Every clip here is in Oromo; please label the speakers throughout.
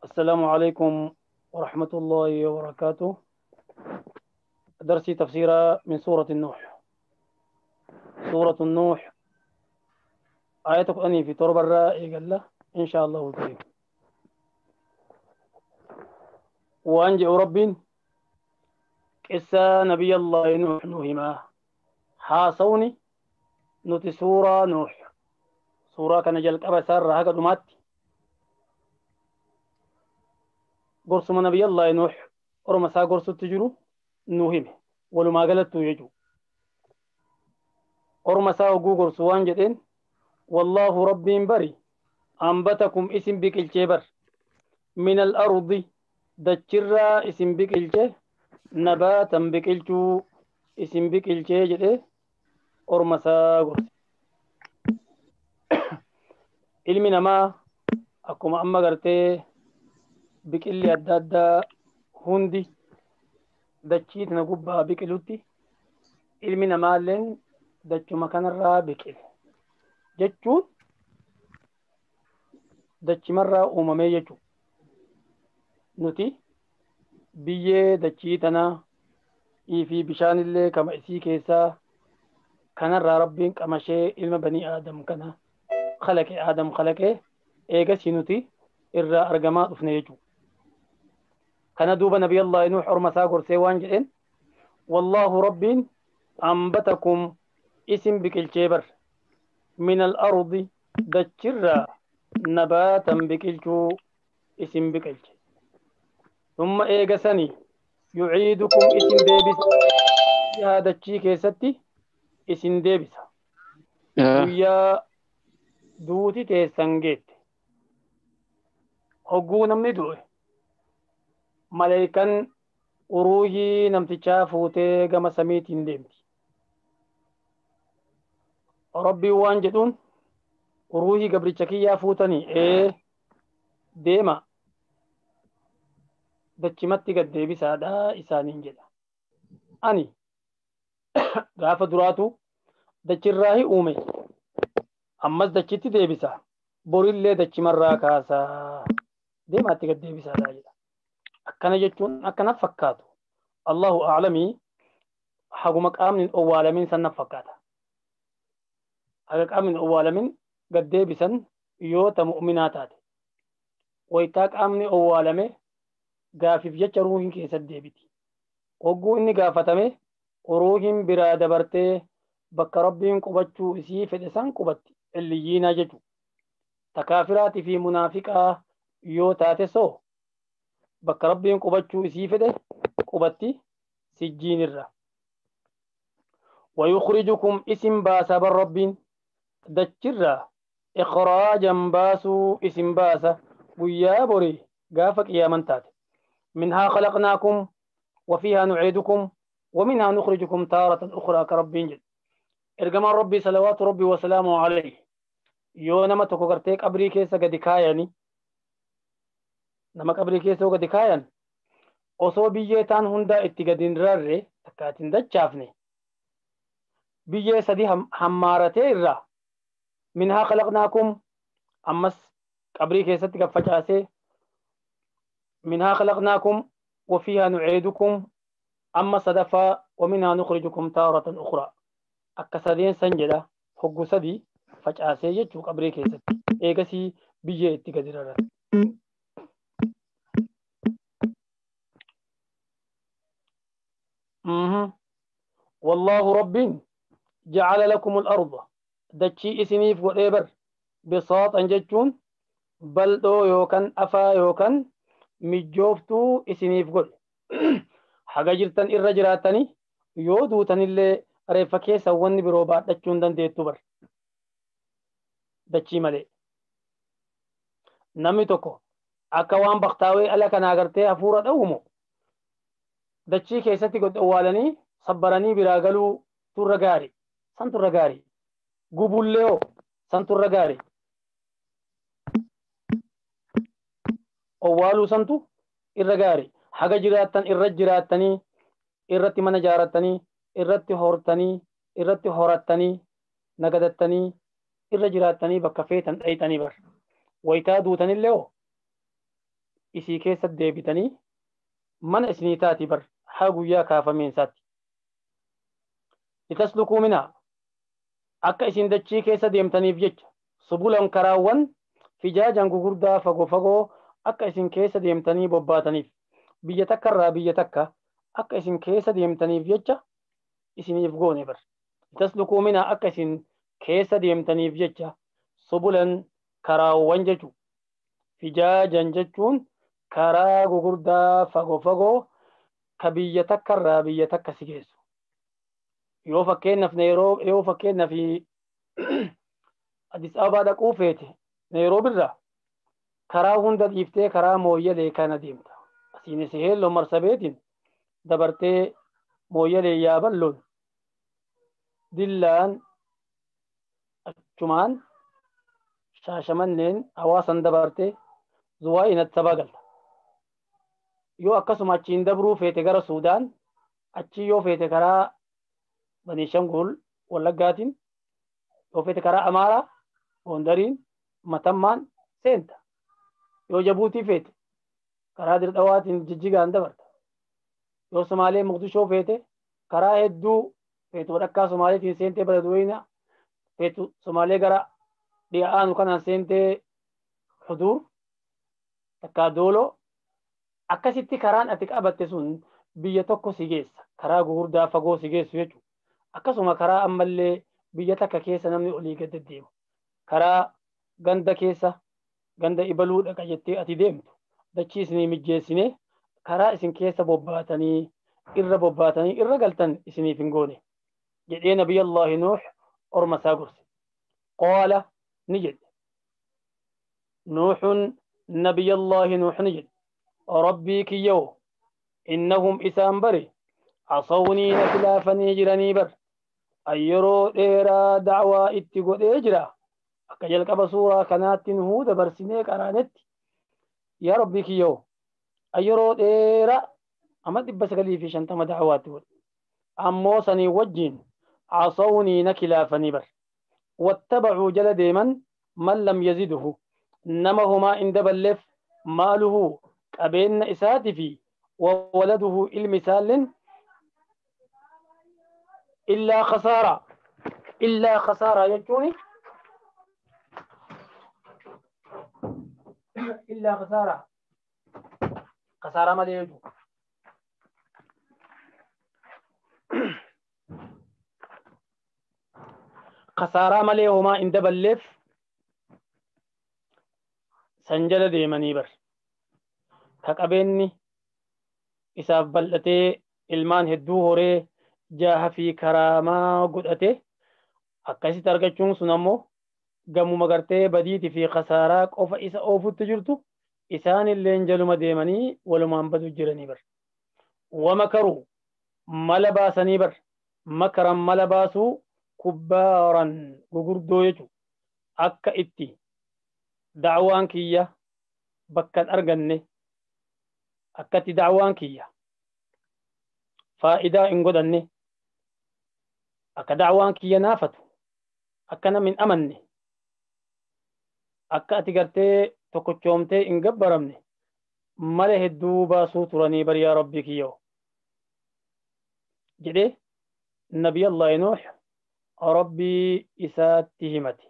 Speaker 1: السلام عليكم ورحمة الله وبركاته. درسي تفسير من سورة النوح. سورة النوح آياتك أني في تربة الرائع قال إن شاء الله الكريم. وأنجئ رب قصة نبي الله نوح نوهما حاصوني نتي سورة نوح. سورة كان جلق أبا سار هكا دمات قرصم نبي الله نوح ورمسا قرص التجرو نوهم ولما قالت يجو ورمسا وقو قرص وانجدين والله رب بري أنبتكم اسم بك الجبر من الأرض دجرا اسم بك الجه نباتا بك الجو اسم بك الجه جده ورمسا قرص ilmi namaa akkuma amma gartee biqilli adda addaa hundi dachii tana gubbaa biqilutti ilmi namaalleen dachuma kanarraa biqile jechuun dachimarraa uumamee jechuudha. Nuti biyyee dachii tanaa fi bishaanillee kama isii keessaa kanarraa rabbiin qamashee ilma banii aadam kana خلق آدم خلقه إيجا سينوتي إرى أرجمات فنيجو كان دوب نبي الله نوح أرمسا قرسيوان جئن والله رب أنبتكم اسم بك الجبر من الأرض دجر نباتا بك الجو اسم بك الجبر ثم إيجا سني يعيدكم اسم ديبس يا دجي كيستي اسم ديبس ويا duuti teessan geette hogguu namni du'e maleekan uruuhii namtichaa fuutee gama samiitiin deemti. Rabbiin waan jedhuun uruuhii gabricha kiyyaa fuutanii deema dachimatti gad deebisaadhaa isaaniin jedha. Ani gaafa duraatu dachirraa uume ammas dachitti deebisa borillee dachimarraa kaasaa deemaatti gad deebisaadhaa jedha. Akkana jechuun akkana fakkaatu Allahu a'lamii haguma qaamni owwaalamin sanna fakkaata. Haga qaamni owwaalamin gad deebisan yoo ta mu'minaa taate wayitaa qaamni owwaalame gaafiif jecha ruuhiin keessatti deebiti. Hogguu inni gaafatame ruuhiin biraa dabartee bakka rabbiin qubachuu isii fedhe san qubatti. Illiyyiinaa jechuudha. Takaafiraatii fi munaafiqaa yoo taate soo bakka rabbiin qubachuu isii fedhe qubatti sijjiinirra. ويخرجكم اسم باسا بالربين دجرا إخراجا باسو اسم باسا ويا بري قافك يا من تات منها خلقناكم وفيها نعيدكم ومنها نخرجكم تارة أخرى كربين جد إرجمان ربي صلوات ربي وسلامه عليه yoo nama tokko gartee qabrii keessa gadi kaayani nama qabrii keessa gadi kaayan osoo biyyee taan hundaa itti gadi hin rarre takka itti hin dachaafne biyyee sadi hammaaratee irraa minhaa khalaqnaakum ammas qabrii keessatti gaffacaasee minhaa khalaqnaakum wafiihaa nuciidukum amma sadaffaa waminhaa nukhrijukum taaratan ukhraa akka sadeen san jedha hoggu sadii facaasee jechuu qabrii keessatti eegasii biyyee itti gadi rarrate. والله رب جعل لكم الأرض دتشي اسنيف وإبر بساطا جتشون بل دو يوكن أفا يوكن مجوفتو اسنيف قل حاجة جرتن إرجراتني يودو تنيلي ريفكي سواني بروبات دتشون دن ديتو بر dachii malee namni tokko akka waan baktaawee ala kana agartee hafuura dhawumo dachii keessatti gad owwaalanii sabbaranii biraa galuu turra gaari san turra gaari gubullee san turra gaari owwaaluu santu irra gaari haga jiraattan irra jiraattanii irratti mana jaarattanii irratti hortanii irratti horattanii nagadattanii irra jiraattanii bakka feetan dhaytanii bar wayitaa duutanillee isii keessa deebitanii mana isinii taati bar haa guyyaa kaafameensaatti litaslukuu minhaa akka isin dachii keessa deemtaniif jecha subulan karaawwan fijaajan gugurdaa fagoo fagoo akka isin keessa deemtanii bobbaataniif biyya takka irraa biyya takka akka isin keessa deemtaniif jecha isiniif goone bar litaslukuu minhaa akka isin keessa deemtaniif jecha subulan karaawwan jechu fijaajan jechuun karaa gugurdaa fagoo fagoo ka biyya takka irraa biyya takka si geessu yoo fakkeenyaaf Addis Ababaa dhaquu feete Nayroobi irraa karaa hunda dhiiftee karaa Mooyyalee kana deemta. Asiin Seheelloo Marsabeetiin dabartee Mooyyalee Yaaballoon Dillaan achumaan Shaashamanneen Hawaasan dabartee Zuwaayii Addis galta. Yoo akkasuma achiin dabruu feete gara Suudaan achi yoo feete karaa Baniishangul Wallaggaatiin yoo feete karaa Amaaraa Gondariin Matammaan seenta. Yoo Jabuutii feete karaa Dirdhawaatiin Jijjigaan dabarta. Yoo Somaalee Muqdishoo feete karaa hedduu feetu walakkaa Somaaleetiin seentee Baladuweyna feetu Somaalee gara dhiyaa'aanu kanaan seentee Xuduur takkaa Dooloo akkasitti karaan ati qabatte sun biyya tokko si geessa karaa gugurdaa fagoo si geessu jechuudha. Akkasuma karaa ammallee biyya takka keessa namni olii gad deemu karaa ganda keessa ganda ibaluu dhaqa jettee ati deemtu dachii isinii mijjeessine karaa isin keessa bobbaatanii irra galtan isiniif hin goone jedhee Nabiyallaahi Nuux orma isaa gorse. Qaala ni jedhe Nuuxun Nabiyallaahi Nuux ni jedhe rabbii kiyyoo innahum isaan bare عصوني نخلافني جراني بر أيرو ديرا دعوة اتقو ديجرا أكجل كبصورة كانت هود برسينيك أرانت يا ربي كيو أيرو ديرا أما دبس قلي في شنتم دعوات أمو سني وجين عصوني نخلافني بر واتبعوا جل ديما من لم يزده نمهما إن دبلف ماله أبين إساتفي وولده المثال إلا خسارة يجوني إلا خسارة ما يجو خسارة ما ليهما إن دبلف سنجل ديماني بر كقبيني إساف بلتي ilmaan hedduu horee jaaha fi karaamaa godhate akkasitti argachuun sun ammoo gammuma gartee badiitii fi khasaaraa qofa isa oofutti jirtu isaan illeen jaluma deemanii walumaan badu jiranii bar. Wamakaruu mala baasanii bar makaran mala baasuu kubbaaran gugurdoo jechuudha akka itti da'waan kiyya bakkan arganne akkatti da'waan kiyya faayidaa hin godhanne akka da'waan kiyya naafatu akka namni hin amanne akka ati gartee tokkochoomtee hin gabbaramne mala hedduu baasuu turanii bari yaa rabbii kiyyoo jedhee nabiyallaahi nuux rabbii isaatti himate.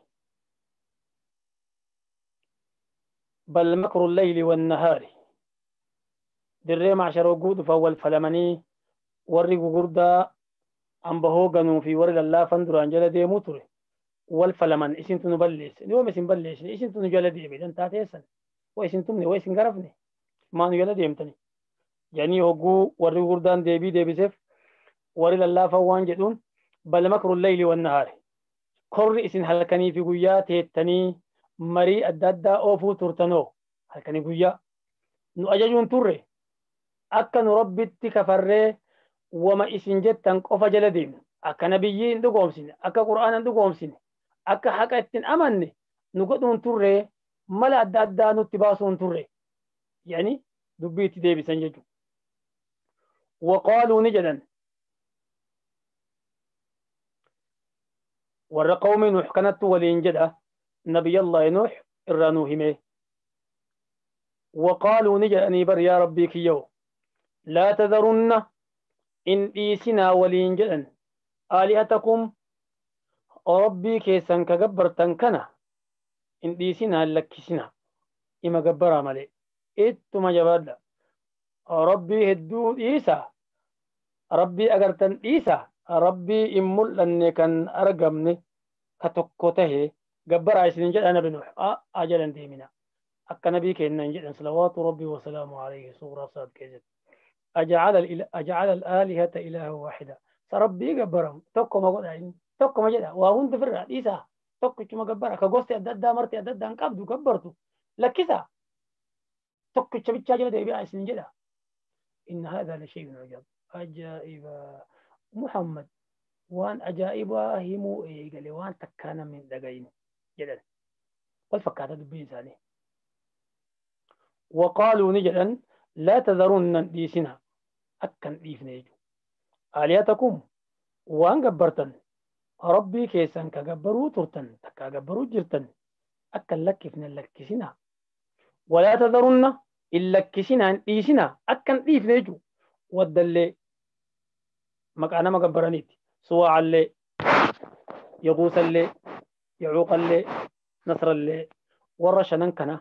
Speaker 1: بل مكر الليل والنهار دري معشر وجود فول فلمني ورق قردا أم بهوغنو في ورق الله فندر أنجل دي موتر والفلمن إسنت نبلس اليوم إسن بلش إسنت نجل دي بيدن تاتيسن وإسنتمني وإسن غرفني ما نجل دي امتني يعني هوغو ورق قردان دي بي دي بسف ورق الله فوان جدون بل مكر الليل والنهار كر إسن هلكني في قيات التني marii adda addaa oofuu turtanoo halkanii guyyaa nu ajajuun turre akka nu rabbitti kafarree wama isin jettan qofa jala deemnu akka nabiyyii hin dhugoomsine akka qur'aana hin dhugoomsine akka haqa ittiin amanne nu godhuun turre mala adda addaa nutti baasuun turre yani dubbii itti deebisan jechuudha. Waqaaluu ni jedhan warra qawmi nuux kanattu waliin jedha نبي الله نوح الرانوهمه وقالوا نجأني بر يا ربي كيو لا تذرن إن إيسنا ولين جدن آلهتكم ربي كيسن كجبر تنكنا إن إيسنا لكسنا إما جبر عملي إتما جبادة ربي هدو إيسا ربي أجرتن إيسا ربي إمول أن كان أرجمني كتكوته جبر عيسين جد أنا بنوح أجلا ديمنا أك نبي كأن جد صلوات ربي وسلامه عليه سورة صاد كجد أجعل الآلهة إله واحدة فربي جبرهم توكو ما قد توكو ما جدا وهون تفرع إيسا توكو كما جبر كجوستي أدد مرتي أدد أن كابدو جبرتو لكيسا توكو شبي تجاجل ده بيع عيسين جدا إن هذا لشيء عجب أجائب محمد وان أجائبا همو إيقالي وان تكانا من دقين جدا والفكاتة دبين ثاني وقالوا نجدا لا تذرون ديسنا أكن ديفنيجو آلياتكم وان قبرتن ربي كيسان كقبروا ترتن تكا قبروا جرتن أكن لكفن لكسنا ولا تذرون إلا كسنا ديسنا أكن ديفنيجو ودل مكانا مقبرانيت سواء اللي يغوث اللي يعوق اللي نصر اللي ورشنن كنا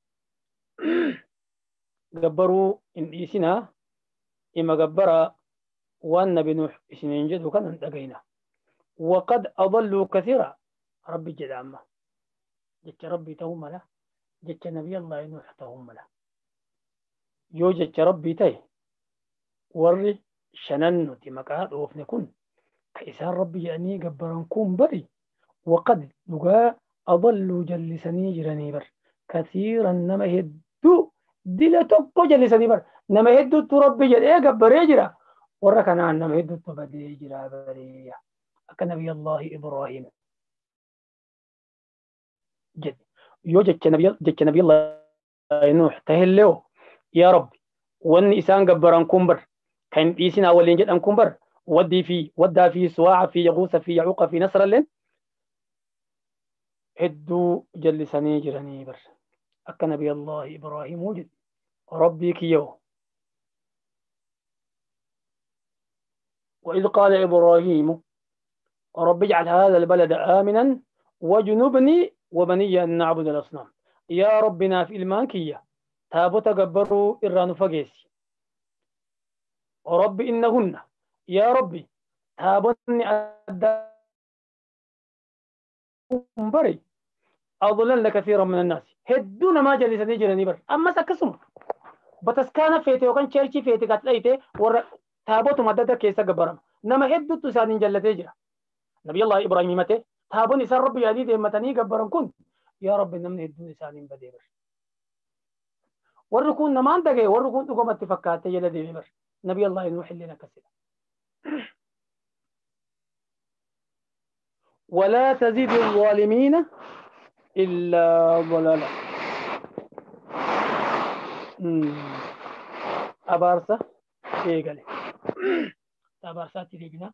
Speaker 1: قبروا إن إيسنا إما قبرا وأن بنوح إسنين جد وكان انتقينا وقد أضلوا كثيرا ربي جد عما جدت ربي تهم له جدت نبي الله نوح تهم له يوجد ربي تي وري شنن تمكات وفنكن كإسان ربي يعني قبرنكم بري وقد لقى أضلوا جلسني جراني بر كثيرا نما هدو دلتوكو جلسني بر نما هدو تربي جل إيه قبر يجرا وركنا نما هدو تبدي يجرا بريا أكا نبي الله إبراهيم جد يوجد نبي الله نوح تهلو يا رب وان إسان قبرنكم بر كان إيسنا أولين جد أنكم بر ودى في سواع في يغوث في يعوق في نصر اللين هدو جلسني جراني بر أكا نبي الله إبراهيم وجد ربي كيو وإذ قال إبراهيم رب اجعل هذا البلد آمنا وجنبني وبني أن نعبد الأصنام يا ربنا في المانكية تابو تقبروا إران فقيسي رب إنهن يا ربي تابني بري أضلل كثيرا من الناس هدون ما جلسني جراني بر أما سكسم بتسكان فيتي وكان شرشي فيتي قتليتي ور تابوت مدد كيسا قبرم نما هدو تسانين جلتي جرا نبي الله إبراهيم متى تابون إسان ربي يديد متني قبرم كن يا رب نمني هدو إسانين بدي بر وركون نمان دقي وركون تقوم اتفكات يلدي بر نبي الله نوح لنا كسر ولا تزيد الظالمين إلا ضلالا أبارسة إيه قال أبارسة تريجنا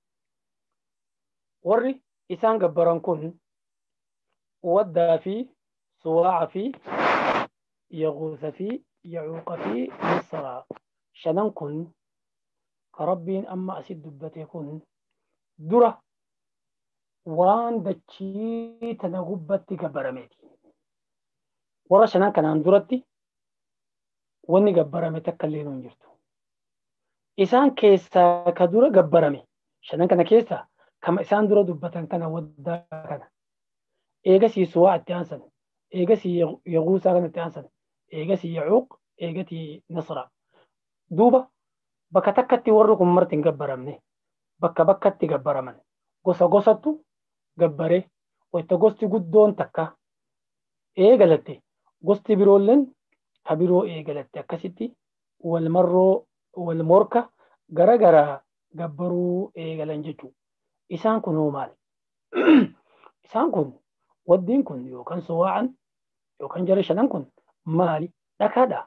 Speaker 1: وري إسان قبران كن ودى في سواع في يغوث في يعوق في نصر شنن كن كربين أما أسد دبتي كن درة وان دچي تنغبتي قبرمتي ورا شنن كان اندرتي وني قبرمي تكلينون جرتو إسان كيسا كدورة قبرمي شنن كان كيسا كما إسان دورة دبتن كان ودا كان إيغسي سواع التانسن إيغسي يغوثا كان التانسن إيغسي يعوق إيغتي نصر دوبا بكا تكتي ورقم مرتين قبرمني بكا قبرمن gosa gosatu gabbare wayta gosti guddoon takka eegalatte gosti biroolleen habiroo eegalatte akkasitti wal morka gara gara gabbaruu eegalan jechuu isaan kun hoo maal isaan kun waddiin kun yookaan suwaa'an yookaan jara shanan kun maali dhakaadha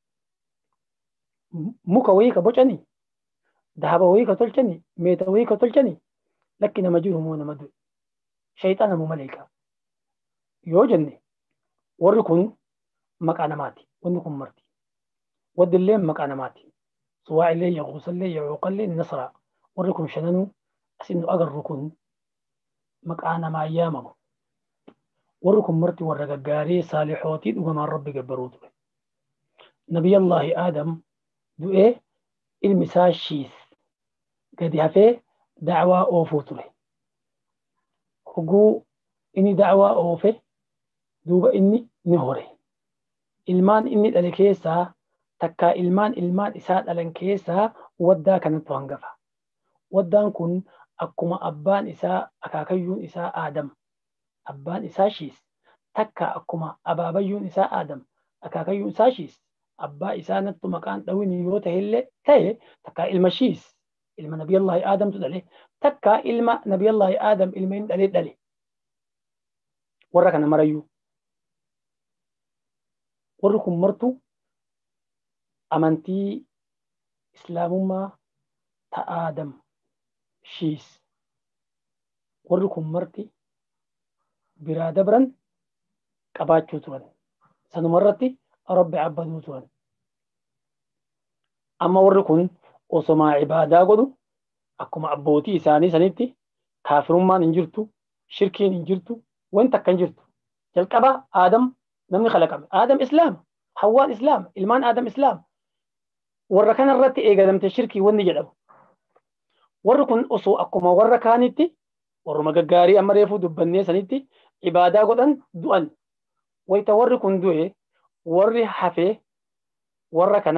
Speaker 1: muka wayii ka bocanii dahaba wayii ka tolchanii meeta wayii ka tolchanii لكن مجرهم ونمد شيطان مملكة يوجني وركن maqaa namaati wanni kun marti waddillee maqaa namaati suwaa'illee yaquusallee yacuuqallee nasraa warri kun shananuu asin nu agarru kun maqaa namaa yaamamu warri kun marti warra gaggaarii saalihootii dhugamaan rabbi gabbaruu ture nabiyallaahi aadam du'ee ilmi isaa shiis gadi hafee dacwaa oofuu ture hoguu inni dacwaa oofe duuba inni ni hore ilmaan inni dhale keessaa takkaa ilmaan isaa dhalan keessaa waddaa kanattu hangafa waddaan kun akkuma abbaan isaa akaakayyuun isaa aadam abbaan isaa shiis takka akkuma abaabayyuun isaa aadam akaakayyuun isaa shiis abbaa isaa nattu maqaan dhawini yoo ta'e takka ilma shiis ilma nabiyallaahi aadamtu dhale takka ilma nabiyallaahi aadam ilma inni dhale warra kana marayyuu warri kun martu amantii islaamummaa ta aadam shiis warri kun marti biraa dabran qabaachuu turan sanumarratti rabbi abbaduu turan amma warri kun osomaa ibaadaa godhu akkuma abbootii isaanii sanitti kaafirummaan hin jirtu shirkiin hin jirtu wanti akka hin jirtu jalqaba aadam namni khalaqame aadam islaam hawwaan islaam ilmaan aadam islaam warra kanarratti eegalamte shirkii wanni jedhamu warri kun osoo akkuma warra kaanitti warruma gaggaarii amma reefuu dubbannee sanitti ibaadaa godhan du'an wayta warri kun du'e warri hafee warra kana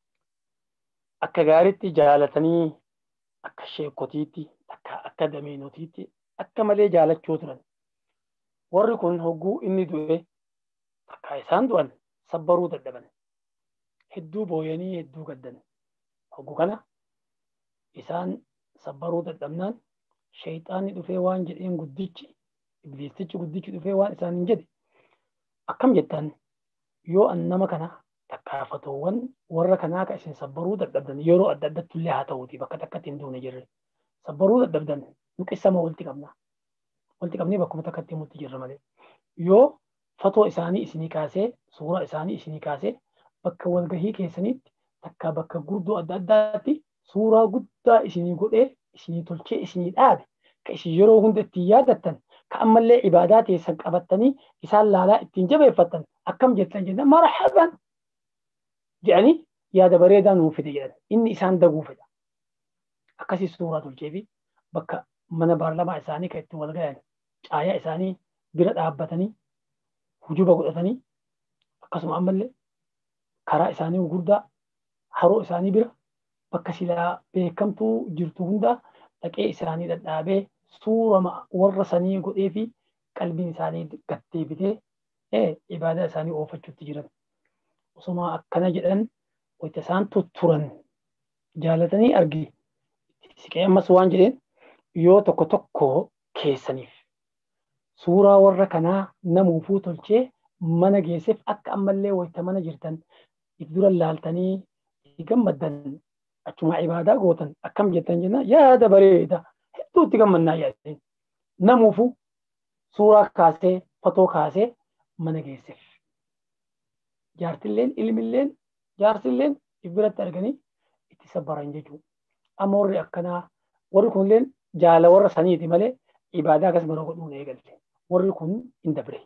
Speaker 1: akka gaariitti jaalatanii akka sheekotiitti akka dameenotiitti akka malee jaalachuu turan warri kun hogguu inni du'e akka isaan du'an sabbaruu dadhaban hedduu booyanii hedduu gaddan hogguu kana isaan sabbaruu dadhabnaan shayxaanni dhufee waan jedheen guddichi ibliisichi guddichi dhufee waan isaan hin jedhe akkam jettan yoo an nama kana takkaafatowwan warra kanaa ka isin sabbaruu dadhabdan yeroo adda addattu illee haa ta'uuti bakka takkatti hin duune jirre sabbaruu dadhabdan nu qissama walitti qabnee bakkuma takkatti himutti jirra malee yoo fatoo isaanii isinii kaasee suuraa isaanii isinii kaasee bakka walgahii keessanitti takka bakka gurdoo adda addaatti suuraa guddaa isinii godhee isinii tolchee isinii dhaabe ka isin yeroo hunda ittiin yaadattan ka ammallee ibaadaa teessan qabattanii isaan laalaa ittiin jabeeffattan akkam jettan jenna marhaban jedhanii yaada bareedaa nuuf fide jedhan inni isaan daguu fedha akkasii suuraa tolchee fi bakka mana baarlamaa isaanii kan ittiin wal gahan caayaa isaanii bira dhaabbatanii hujuba godhatanii akkasuma ammallee karaa isaanii gurguddaa haroo isaanii bira bakka silaa beekamtuu jirtu hundaa dhaqee isaanii dhadhaabee suurama warra sanii godhee fi qalbiin isaanii gatteebitee ibaadaa isaanii oofachuutti jiran osuma akkana jedhan wayita isaan tutturan jaalatanii argi siqee ammas waan jedheen yoo tokko tokko keessaniif suuraa warra kanaa namuufuu tolchee mana geesseef akka ammallee wayita mana jirtan if dura laaltanii gammaddan achuma ibaadaa gootan akkam jettan jenna yaada bareeda hedduutti gammannaa yaadeen namuufu suuraa kaasee fatoo kaasee mana geesseef jaartilleen ilmilleen jaarsilleen if biratti arganii itti sabbaran jechuudha amma warri akkanaa warri kunilleen jaala warra saniiti malee ibaadaa akkas mana godhuun eegalte warri kun hin dabre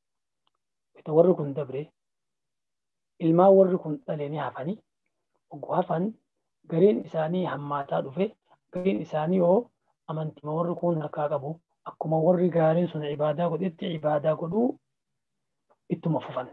Speaker 1: warri kun dabre ilmaan warri kun dhalanii hafanii ogguu hafan gariin isaanii hammaataa dhufe gariin isaanii yoo amantima warri kun harkaa qabu akkuma warri gaariin sun ibaadaa godhetti ibaadaa godhuu ittuma fufan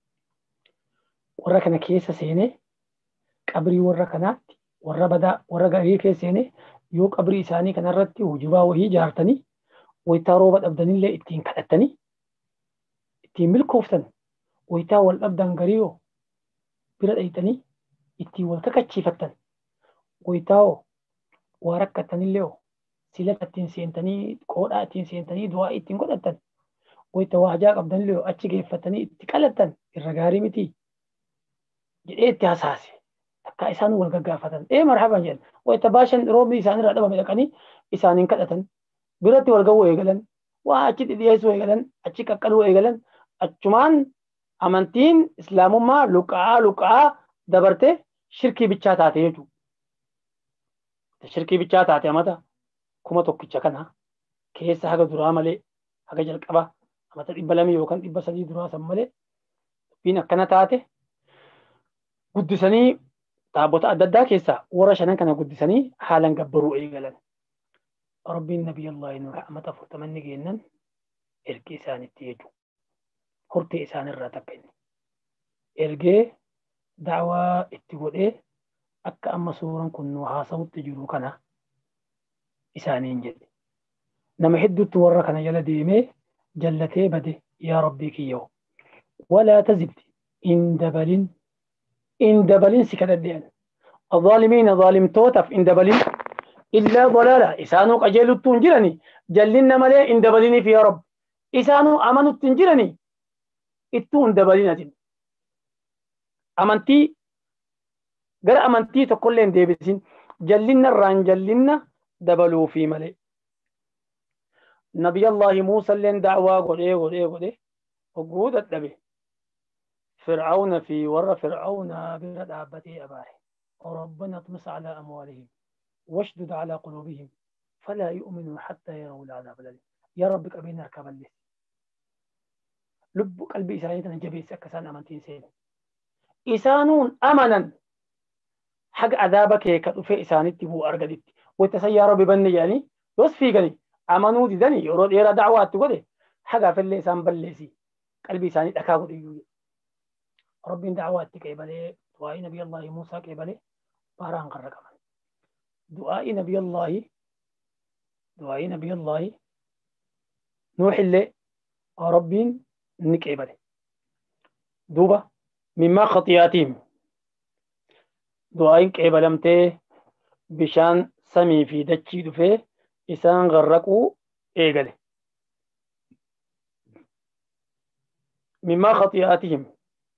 Speaker 1: warra kana keessa seenee qabrii warra kanaatti warra badaa warra gaarii keessa seenee yoo qabrii isaanii kanarratti hujubaa wahii jaartanii wayitaa rooba dhabdanillee ittiin kadhattanii ittiin milkooftan wayitaa wal dhabdan gariiyoo bira dhaytanii ittiin wal kakachiifattan wayitaa waa rakkattanillee silata ittiin seentanii qoodhaa ittiin seentanii du'aa ittiin godhattan wayitaa waa hajaa qabdanillee achi geeffatanii itti qalattan irra gaarii miti jedhee itti hasaase takka isaan wal gaggaafatan marhaban jedhan wayitaa baashan roobni isaanirraa dhabame dhaqanii isaaniin kadhatan biratti wal ga'uu eegalan waa achi dhiyeessuu eegalan achi qaqqaluu eegalan achumaan amantiin islaamummaa luqaa dabarte shirkii bichaa taate jechuudha. Shirkii bichaa taate amata kuma tokkicha kana keessa haga duraa malee haga jalqaba amata 200 yookaan 300 duraa san malee dubbiin akkana taate guddisanii taabota adda addaa keessaa warra shanan kana guddisanii haalan gabbaruu eegalan. Rabbiin Nabiyyi Nuh amata 40 geennan ergee isaanitti jechuudha. Hortee isaanirraa takka inni ergee da'waa itti godhee akka amma suuraan kun nu haasawutti jiru kana isaaniin jedhe. Nama hedduutti warra kana jala deemee jallatee bade yaa rabbii kiyyahu walaa tazibdi in dabalin si kadhadhean الظالمين ظالمتوتف إن دبلين إلا ضلالا إسانو قجلو تنجرني جلنا ملي إن دبليني في رب إسانو أمنوا تنجرني إتون دبلينة أمنتي غير أمنتي تقولين ديبسين جلنا الران جلنا دبلوا في ملي نبي الله موسى لين دعوة قولي وقود الدبي فرعون في ور فرعون برد عبتي أباري وربنا اطمس على أموالهم واشدد على قلوبهم فلا يؤمنوا حتى يروا العذاب الأليم يا ربك أبين أركب الليل لب قلبي إساني جبيس أكسان أمانتين سين إسانون أمنا حق عذابك كتفي إساني تبو أرقدت وتسيار ببني يعني يصفيقني أمنوا ديدني يرود إيرا دعوات تقولي حق في الليسان بلسي قلبي إساني أكاود إيوي ربي دعوات كيبالي دعاء نبي الله موسى كيبالي باران قرقمان دعاء نبي الله نوح اللي ربي نكيبالي دوبا مما خطياتهم دعاء كيبالمتي بشان سمي في دچي دفه إسان غرقوا إيغالي مما خطياتهم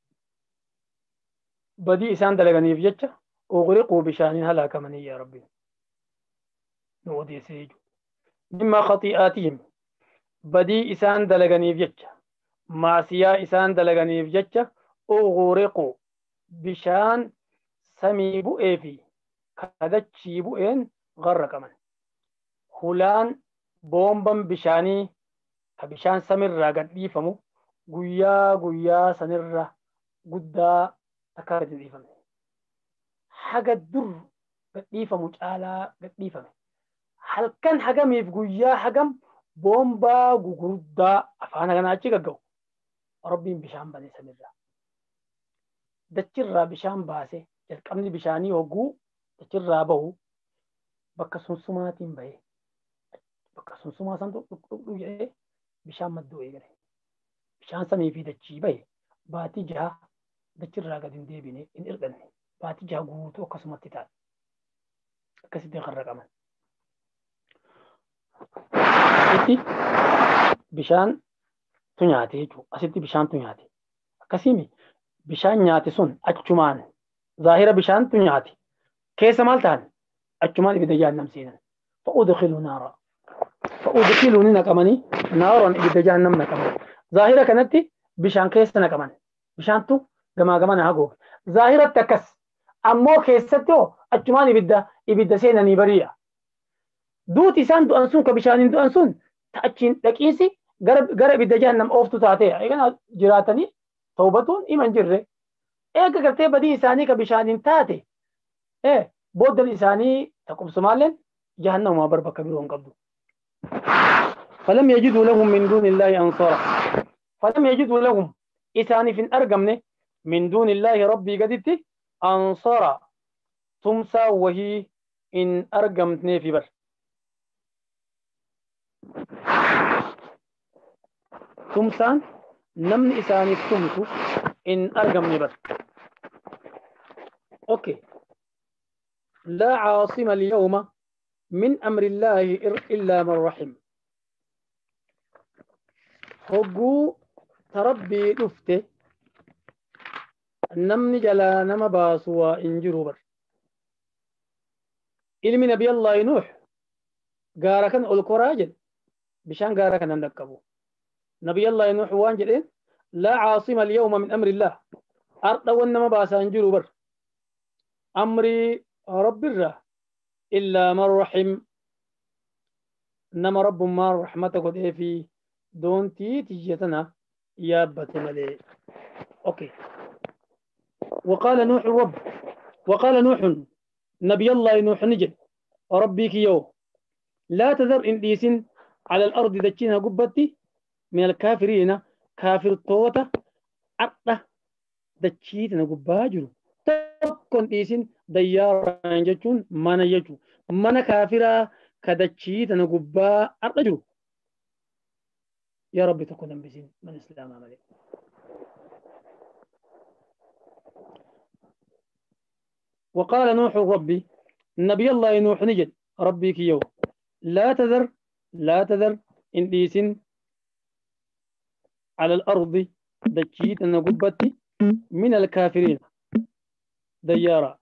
Speaker 1: بدي إسان دلغني في جتة أغرقوا بشان هلاك مني يا ربي نودي سيجو مما خطيئاتهم بدي إسان دلغني في جتة معصية إسان دلغني في جتة أغرقوا بشان سمي بؤي كدتشي بؤين غرق من هلان بومبم بشاني كبشان سمر قد يفهموا قويا سنر قدا تكاد يفهم حاجة در قد يفهم على قد يفهم هل كان حاجة ميفقويا حاجة بومبا قدا أفانا كان أشيك جو ربي بشان بني سمر دتشر بشان باسه الكمل بشاني وقو دتشر به بكا سنسماتين به بكا سنسما سنتو بشان مدو إيجري بشان سمي في دتشي به باتي جها دچirraa gad hin deebine hin irdanne baati jaha guutuu akkasumatti taate akkasitti qarraqaman asitti bishaantu nyaate jechuudha asitti bishaantu nyaate akkasimi bishaan nyaate sun achumaan zaahira bishaantu nyaate keessa maal ta'an achumaan ibidda jahannam seenan fa'udkhiluu naara fa'udkhiluu ni naqamanii naaroon ibidda jahannam naqaman zaahira kanatti bishaan keessa naqaman bishaantu gamaa gamana hagoo zaahiratti akkas ammoo keessatti hoo achumaan ibidda seenanii bari'a duuti isaan du'an sun ka bishaaniin du'an sun achiin dhaqiinsi gara ibidda jahannam ooftu taateera eegana jiraatanii tawbatuun iman jirre eega gartee badii isaanii ka bishaaniin taate booddan isaanii taqubsumaalleen jahannamuma bar bakka biroo hin qabdu فلم يجدوا لهم من دون الله أنصارا فلم يجدوا لهم إساني في أرقمنه من دون الله ربي قدتي أنصارا تمسا وهي إن أرقمتني في بر تمسا نمن إساني تمسو إن أرقمني بر أوكي لا عاصم اليوم من أمر الله إلا من رحم هجو تربي دفته نمني جلا نما باسوا إنجرو بر علم نبي الله نوح غاركن القراجل بشان غاركن ندكبو نبي الله نوح وانجلين لا عاصم اليوم من أمر الله أرض ونما باسان جرو بر أمري رب الره إلا من رحم نما رب ما رحمتك ودي في دونتي تجيتنا يا بتملي أوكي. وقال نوح الرب وقال نوح نبي الله نوح نجد ربك يو لا تذر إن ديسن على الأرض دجينها قبتي من الكافرين كافر توتا عقدة دجيتنا قباجر تكون ديسن ديار جتون من يجو من كافرة كدجيتنا قبا أرجو يا رب تكون بسين من إسلام عملي. وقال نوح ربي نبي الله نوح نجد ربي كيو لا تذر إن ديسن على الأرض دجيت نقبتي من الكافرين ديارة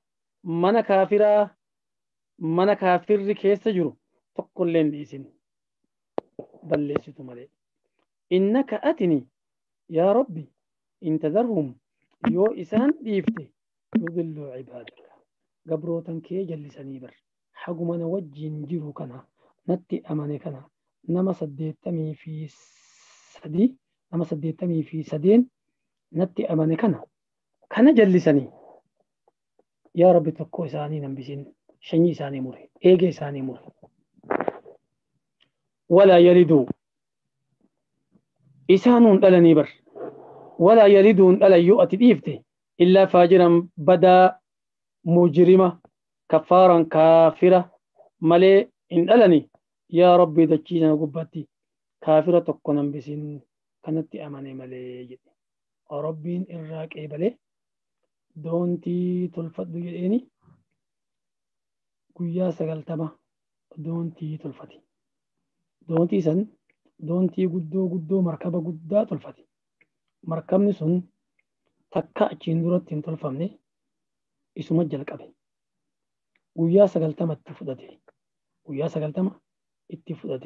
Speaker 1: من كافر كيس جرو تقول لين ديسن بل مالي إنك أتني يا ربي إن تذرهم يو إسان ديفتي يضلوا عبادك قبروتن كي جلسني بر حقما نوجين جيرو كنا نتي أماني كنا نما سديتمي في سدين نتي أماني كنا جلسني يا رب تكو إساني نمبسين شني إساني مري إيجي إساني مري ولا يلدوا إسانون دلني بر ولا يلدون دل يؤتي ديفتي إلا فاجرا بدا مجرمة كفارا كافرة ملي إن ألني يا ربي دجينا قبتي كافرة تكون بسين كانت أماني ملي جدي ربين إراك إبلي دونتي تلفت يديني قويا سقلتما دونتي تلفتي دونتي سن دونتي قدو مركبة قدا تلفتي مركبني سن تكا أجين درات تلفمني isuma jalqabe guyyaa 90 itti fudhate guyyaa 90 itti fudhate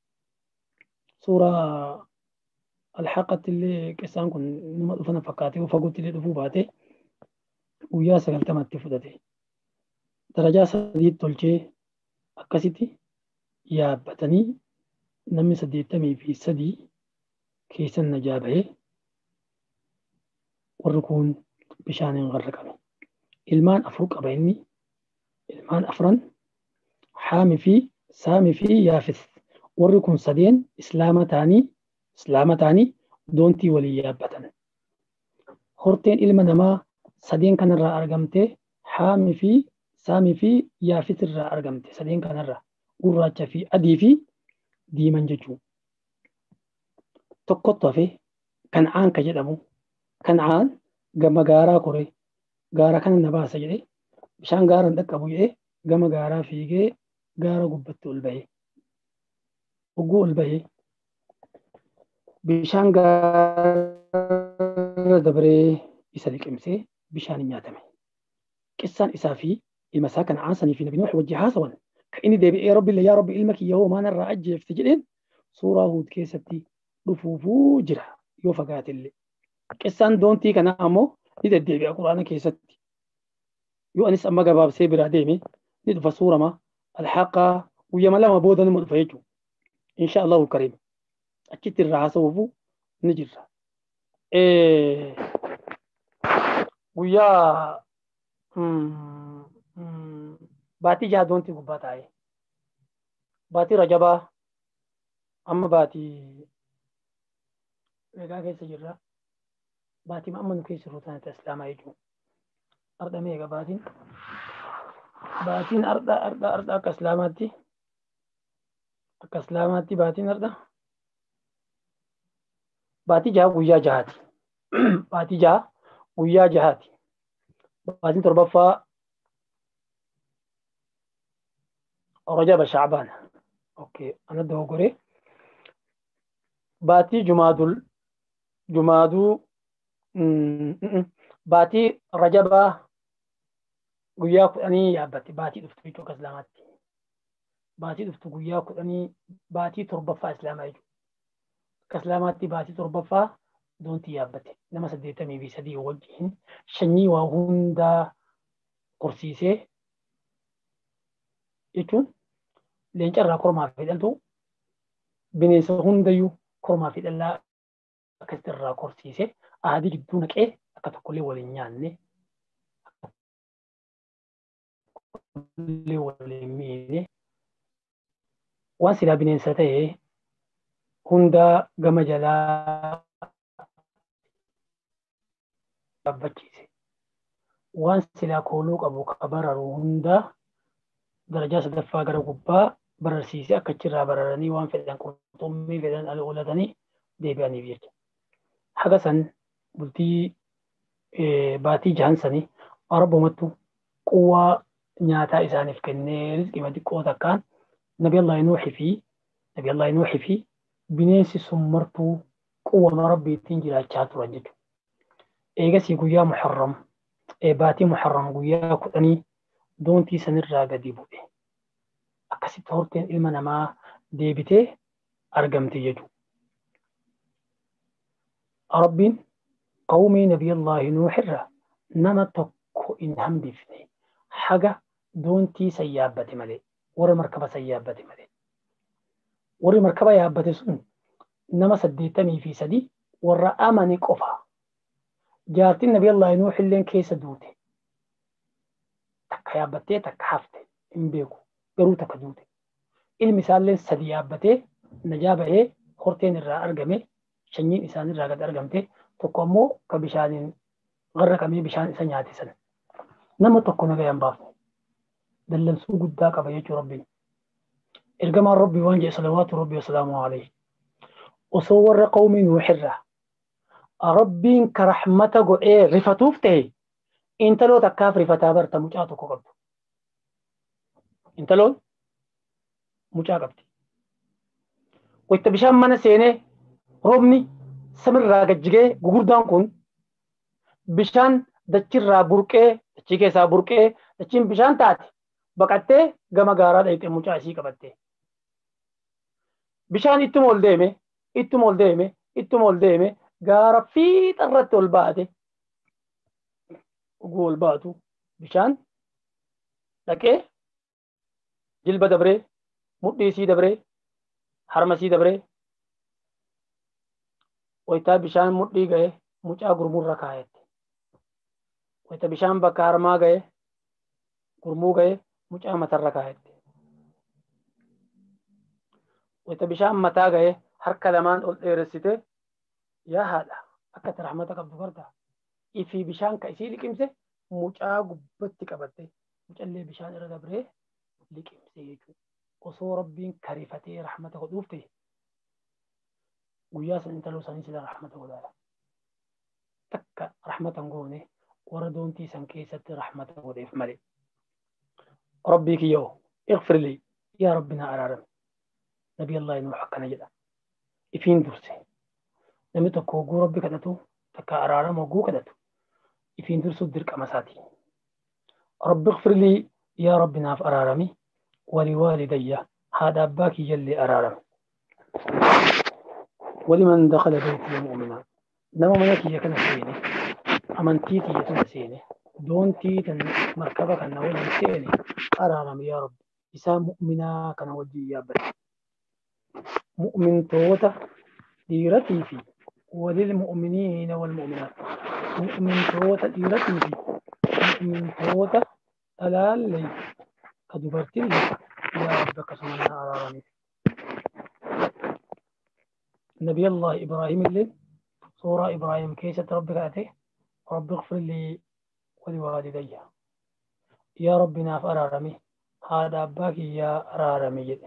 Speaker 1: suuraa alhaqatti illee qissaan kun nama dhufana fakkaatee fagootti illee dhufuu baate guyyaa 90 itti fudhate darajaa 3 tolchee akkasitti yaabbatanii namni 83 keessan najaa bahee warri kun bishaaniin garraqame. ilmaan afur qaba inni ilmaan afran haami fi saami fi yaafis warri kun sadeen islaama taanii doontii walii yaabbatan horteen ilma namaa sadeen kanarraa argamte haami fi saami fi yaafis irraa argamte sadeen kanarraa gurraacha fi adii fi diiman jechuu tokkottu hafe Kan'aan ka jedhamu Kan'aan gama gaaraa koree gaara kana na baasa jedhee bishaan gaara dhaqqabu jedhee gama gaaraa fiigee gaara gubbatti ol bahee ogguu ol bahee bishaan gaara dabaree isa liqimsee bishaan hin nyaatame. Qissaan isaa fi ilma isaa Kan'aan sanii fi Nabi Nuux wajji haasawan kan inni deebi'ee rabbi yaa rabbi ilma kiyya hoo maanarraa ajjeefte jedheen suuraa Huud keessatti dhufuufuu jira yoo fagaate illee. Qissaan doontii kanaa ammoo ni deddeebi'a Quraana keessatti yoo anis amma gabaabsee biraa deeme ni dhufa suurama alhaqaa guyyama lama booda nima dhufa jechuudha insha Allahu kariim achitti irraa haasawuufuu ni jirra. Guyyaa baatii jaha doontii gubbaa taa'e baatii Rajabaa amma baatii egaa keessa jirra. Baatii amma nu keessa jirru taate islaamaa jechuudha. Arda meeqa baatiin arda akka islaamaatti baatiin arda baatii jaha guyyaa jahaati. Baatii jaha guyyaa jahaati. Baatiin torbaffaa Rajaba Shacbaan. Okay, ana dogoggoree baatii Jumaaduu baatii Rajabaa guyyaa 10 yaabbatti baatii dhuftu jechuudha islaamaatti. Baatii dhuftu guyyaa 10 baatii torbaffaa islaamaa jechuudha. Akka islaamaatti baatii torbaffaa doontii yaabbate nama 83 wajjin shanyii waa hundaa korsiisee jechuun leenca irraa kormaa fi dhaltuu bineensa hundayyuu kormaa fi dhallaa akkasitti irraa korsiisee ahadii gidduu naqee akka tokkollee waliin nyaanne waliin miine waan silaa bineensa ta'e hundaa gama jalaa dhaabbachiise waan silaa kooluu qabu ka bararu hundaa darajaa sadaffaa gara gubbaa bararsiise akka achirraa bararanii waan fedhan qurxummii fedhan ala oolatanii deebi'aniif jecha. Haga san bultii baatii jahan sanii Araboomattu quwwaa nyaataa isaaniif kennee rizqima xiqqoo takkaan Nabi Allah Nuuxii fi bineensi sun martuu quwwama rabbiittiin jiraachaa turan jechuudha. Eegasii guyyaa Muharram baatii Muharram guyyaa 10 doontii sanirraa gadi bu'e. Akkasitti horteen ilma namaa deebitee argamte jechuudha. Rabbiin qawmii Nabi Allah Nuuxirraa nama tokko hin hambifne haga doontii san yaabbate malee warra markaba san yaabbate malee. Warri markaba yaabbate sun nama 83 warra amane qofa. Jaartiin Nabi Allah Nuuxilleen keessa duute. Takka yaabbattee takka hafte hin beeku garuu takka duute. Ilmi isaallee 3 yaabbatee najaa ba'ee horteen irraa argame shanyiin isaanirraa gad argamte tokko ammoo ka bishaaniin garraqamee bishaan isa nyaate sana. Nama tokko nagaa hin baafne. Dallansuu guddaa qaba jechuu Rabbiin. Ergamaan Rabbii waan jedhe salawaatu Rabbii wasalaamu alayhi. Osoo warra qawmii Nuuxirraa Rabbiin ka rahmata godhee rifatuuf ta'e intaloo takkaaf rifataa barta mucaa tokko qabdu. Intaloon mucaa qabdi. Wayita bishaan mana seenee roobni samirraa gajjigee gugurdaan kun bishaan dachirraa burqee dachii keessaa burqee dachiin bishaan taate baqattee gama gaaraa dhayxee mucaa isii qabattee. Bishaan ittuma ol deeme gaara fiixa irratti ol baate oguu ol baatu bishaan dhaqee jilba dabree mudhii isii dabree harma isii dabree wayitaa bishaan mudhii ga'e mucaa gurmurra kaayette. Wayita bishaan bakka harmaa ga'e gurmuu ga'e mucaa matarra kaayette. Wayita bishaan mataa ga'e harka lamaan ol dheeressite yaa haadha akka ati rahmata qabdu garta ifii bishaan ka isii liqimse mucaa gubbatti qabatte mucallee bishaan irra dabree liqimse jechuudha. Osoo Rabbiin karifatee rahmata godhuuf ta'e guyyaa san intaloo sanii sila rahmata godhaadha. Takka rahmatan goone warra doontii san keessatti rahmata godheef malee. Rabbii kiyyoo ighfir lii yaa Rabbi na araarame. Nabi Allah Nuux akkana jedha. Ifiin durse. Namni tokko hogguu Rabbi kadhatu takka araarama hogguu kadhatu ifiin dursuuf dirqama isaati. Rabbi ighfir lii yaa Rabbi naaf araarami waliwaalidayya haadha abbaa kiyyallee araarame. ولمن دخل بيتي مؤمنا نما منكي كان سيني أمنتي تي سيني دون تي تن مركبة كان ولا سيني أرام يا رب إسا مؤمنا كان ودي يا بني مؤمن توتا ديرتي في وللمؤمنين والمؤمنات مؤمن توتا ديرتي في مؤمن توتا ألال لي كدبرتي يا ربك سبحانه أرامي. نبي الله إبراهيم اللي سورة إبراهيم كيسة ربك أتيه رب اغفر لي ولوالدي يا رب ناف أرارمي هذا أباك يا أرارمي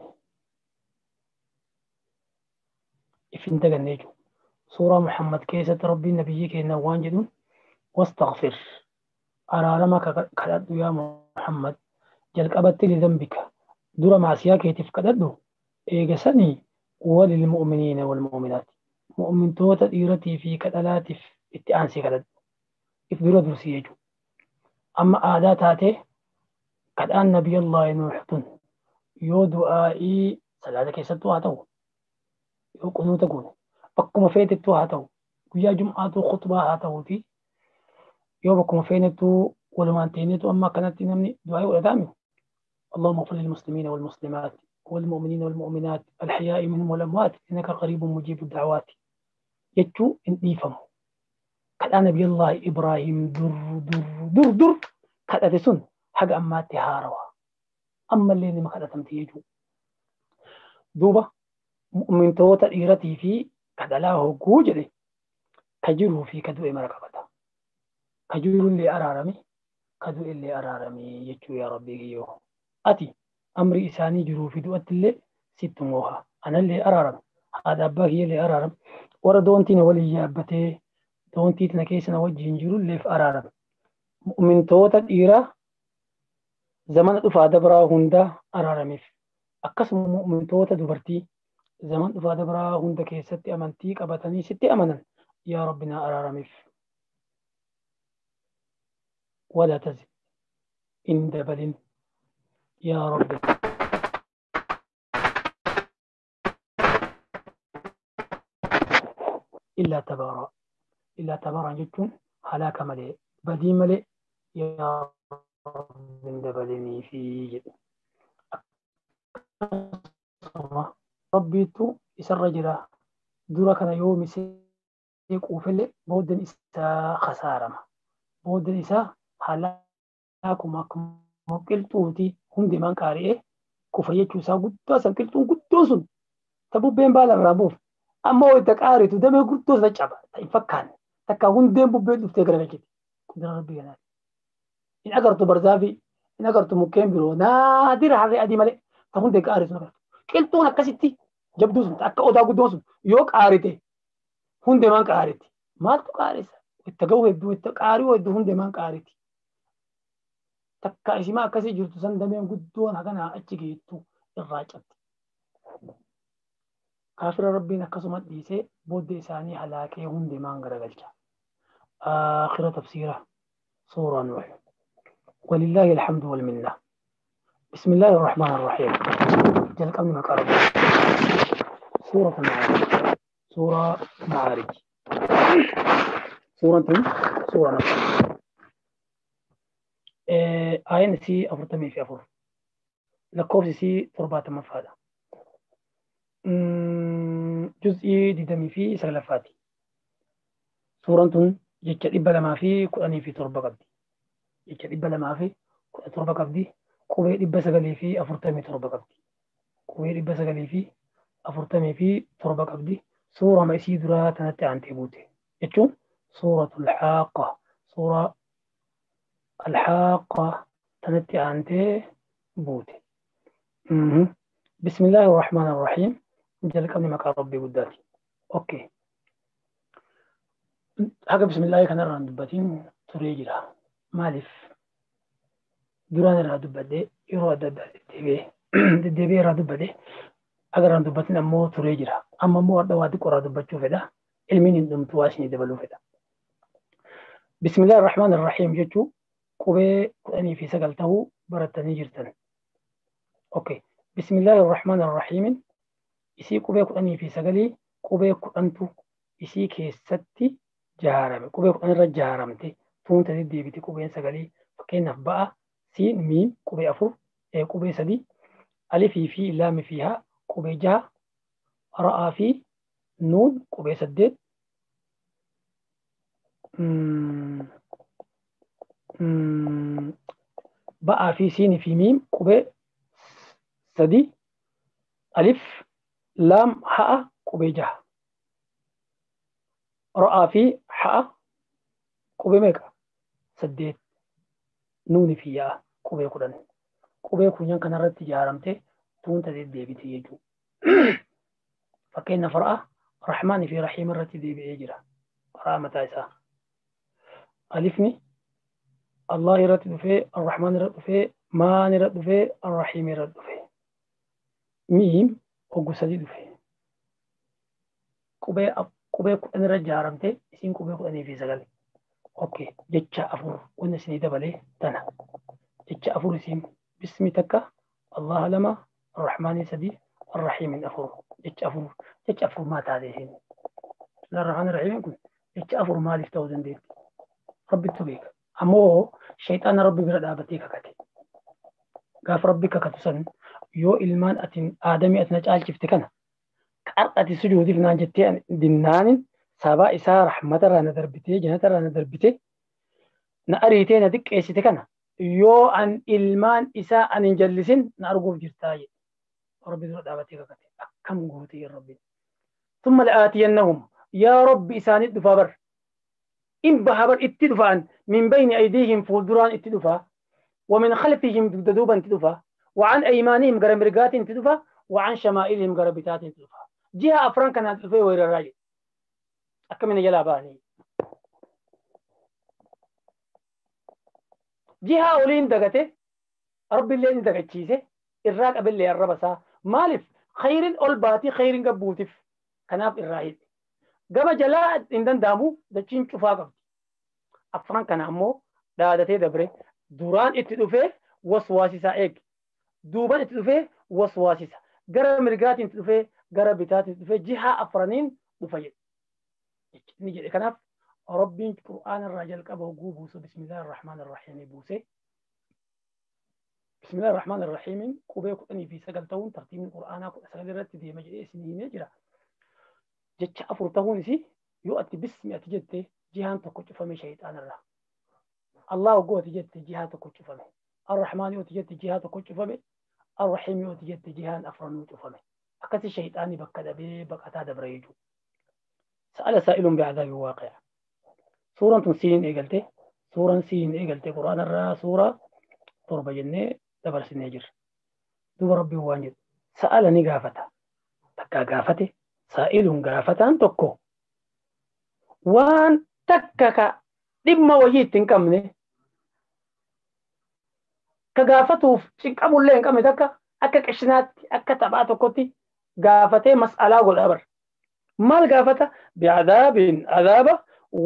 Speaker 1: إفن تغنيجو سورة محمد كيسة ربي النبي كي نوان جدون واستغفر أرارمك كدد يا محمد جلك أبت لذنبك دور معسياك يتفكدد إيقسني وللمؤمنين والمؤمنات مؤمن توتا ديرتي في كدلات اتعانسي كدد إفدر درسيجو أما آدات هاته قد أن نبي الله نوحتن يو دعائي صلاة كيستو هاتو يو قنوتا قون فقم فيتتو هاتو guyyaa jum'aatu khutbaa haa ta'uuti yoo bakkuma feenettuu walumaan teenyetu amma akkanatti namni du'aa godhataami اللهم اغفر للمسلمين والمسلمات والمؤمنين والمؤمنات الحياء منهم والأموات إنك قريب مجيب الدعوات يجو إن إيفم كان نبي الله إبراهيم در كذا سن حق أما تهاروا أما اللي ما كذا تمتيجو دوبا مؤمن توتا إيرتي في كذا له جوجري كجرو في كدو مركبتا كجرو اللي أرارمي كدو اللي أرارمي يجو يا ربي يو أتي أمري إساني جرو في دوت اللي ستموها أنا اللي أرارم هذا أباهي اللي أرارم ورا دونتين ولي يابتي دونتي تنكيسنا وجه جرو اللي في أرارم مؤمن توتا إيرا زمان دفا دبرا هندا أرارميف أكس مؤمن توتا دبرتي زمان دفا دبرا هندا كيستي أمانتي قبطني ستي أمانا يا ربنا أرارميف ولا تزد إن دبل يا رب إلا تبارا جتون هلاك ملي بدي ملي يا رب إن دبلني في جد ربيتو يسر جرا دورا كان يوم يسيق وفل بودن إسا خسارة بودن إسا هلاك مقلتوتي hundi man qaari'ee kufa jechuu isaa guddaa san qilxuun guddoo sun ta bubbeen baala biraa buuf amma wayita qaaritu damee guddoo isa caba ta hin fakkaanne takka hundeen bubbeen dhuftee gara galchiti qudura rabbii kanaati hin agartu barzaafi hin agartu mukkeen biroo naadira harree adii malee ta hundee qaaritu agartu qilxuun akkasitti jabduu sun akka odaa guddoon sun yoo qaarite hundee man qaariti maaltu qaarisa itti ga'u hedduu itti qaarii hedduu hundee man qaariti takka isima akkasii jirtu san dameen guddoon hagana achi geettu irraa cabti. Kaafira rabbiin akkasuma dhiisee booddee isaanii halaakee hundeemaan garagalcha. آخر تفسيره سورة نوح ولله الحمد والمنة. بسم الله الرحمن الرحيم. جل قبل ما قرأ سورة المعارج. سورة معارج. سورة نوح. آية سي أفرتمي في أفر لكوف سي تربات مفادة جزئي ديدمي في سلفاتي سورة جيتش إبلا ما في كأني في تربة قبدي جيتش إبلا ما في تربة قبدي كوي إبلا سقلي في أفرتمي تربة قبدي كوي إبلا سقلي في أفرتمي في تربة قبدي سورة ما يسيدرها تنتي عن تيبوتي يتشون سورة الحاقة سورة الحاقة تنتي عن بوتي بسم الله الرحمن الرحيم جلك أني مكان ربي قداتي أوكي حاجة بسم الله كان ران دبتين تريجرا مالف دران را دبدي يرو دبي را دبدي أجر ران دبتين أمو تريجرا أما مو أردا وادي قرا دبتشو فدا علمين دم تواشني دبلو فدا بسم الله الرحمن الرحيم جتو قبي أني في سقلته برتني جرتن أوكي بسم الله الرحمن الرحيم إسي قبي أني في سقلي قبي أنتو إسي كيستي جهارم قبي أن رجهارمتي تون تدي بيتي قبي سقلي فكين نفبأ سين ميم قبي أفر قبي سدي ألف في لام فيها قبي جا رأى في نون قبي سدد بقى في سين في ميم قبي سدي ألف لام حاء قبي جه رأى في حاء قبي ميكا سديت نون فيها قبي قرن قبي كونيان كان رت جارمته تون تدي بيتي يجو فكين فرأة رحمن في رحيم رت دي بيجرا رحمة عيسى ألفني الله يرد في الرحمن يرد في ما يرد في الرحيم يرد في ميم وجسدي في كوبي أنا رجع رمته إسين كوبي أنا في سجل أوكي جتة أفور ونسني دبله تنا جتة أفور إسين بسمتك الله لما الرحمن سدي الرحيم أفور جتة أفور ما تعدين لا الرحمن الرحيم يقول jecha afur maaliif ta'uu dandeetti rabbitu beeka ammoo shayxaana rabbi bira dhaabatee kakate gaaf rabbi kakatu san yoo ilmaan atin aadamii atina caalchifte kana qarqati sujuudiif naan jettee dinnaanin sabaa isaa rahmatarraa na darbitee jannatarraa na darbitee na ariitee na xiqqeessite kana yoo an ilmaan isaa an hin jallisin na arguuf jirtaa jedhe rabbi dura dhaabatee kakate akkam gootee rabbi ثم لآتينهم يا رب إسان الدفا إن بهبر اتدفا من بين أيديهم فولدران اتدفا ومن خلفهم ددوبا اتدفا وعن أيمانهم قرمرقات اتدفا وعن شمائلهم قربتات اتدفا جهة أفران كانت اتدفا وير الراجل أكمن جلاباني جهة أولين دقته رب اللي دقتشيسه الراك أبلي الربسا مالف خير الباتي خير قبوتف كناف الرايد قبل جلاء عندن دامو دچين شوفا قبل أفران كان أمو دادتي دبره دوران اتدفه وسواسيسا إيك دوبان اتدفه وسواسيسا قرب مرقات اتدفه قرب بتات اتدفه جهة أفرانين دفيد نيجي كناف ربين قرآن الرجل كبه بوسو بسم الله الرحمن الرحيم بوسي بسم الله الرحمن الرحيم كوبيك أني في سجلتون ترتيب القرآن سجل رتدي مجلس سنين يجرا جتش أفرتهون سي يؤتي باسم أتجدته جهان تكوش فمي شيطان الله الله قوة تجدت جهان تكوش فمي الرحمن يؤتجدت جهان تكوش فمي الرحيم يؤتجدت جهان أفران فمي أكثر الشيطان بكذا بكذا دبريجو سأل سائل بعذاب واقع سورة سين إيجلته سورة سين إيجلته قرآن الرا سورة تربة جنة دبر سنجر دوب ربي واجد سألني قافته تكا قافته سائل قافتان تكو وان تكك دم وجيت تنكمني كقافته شنكمو اللي انكمي تكا أكا كشنات أكا تبعتو كوتي قافته مسألة قول أبر مال قافته بعذاب عذاب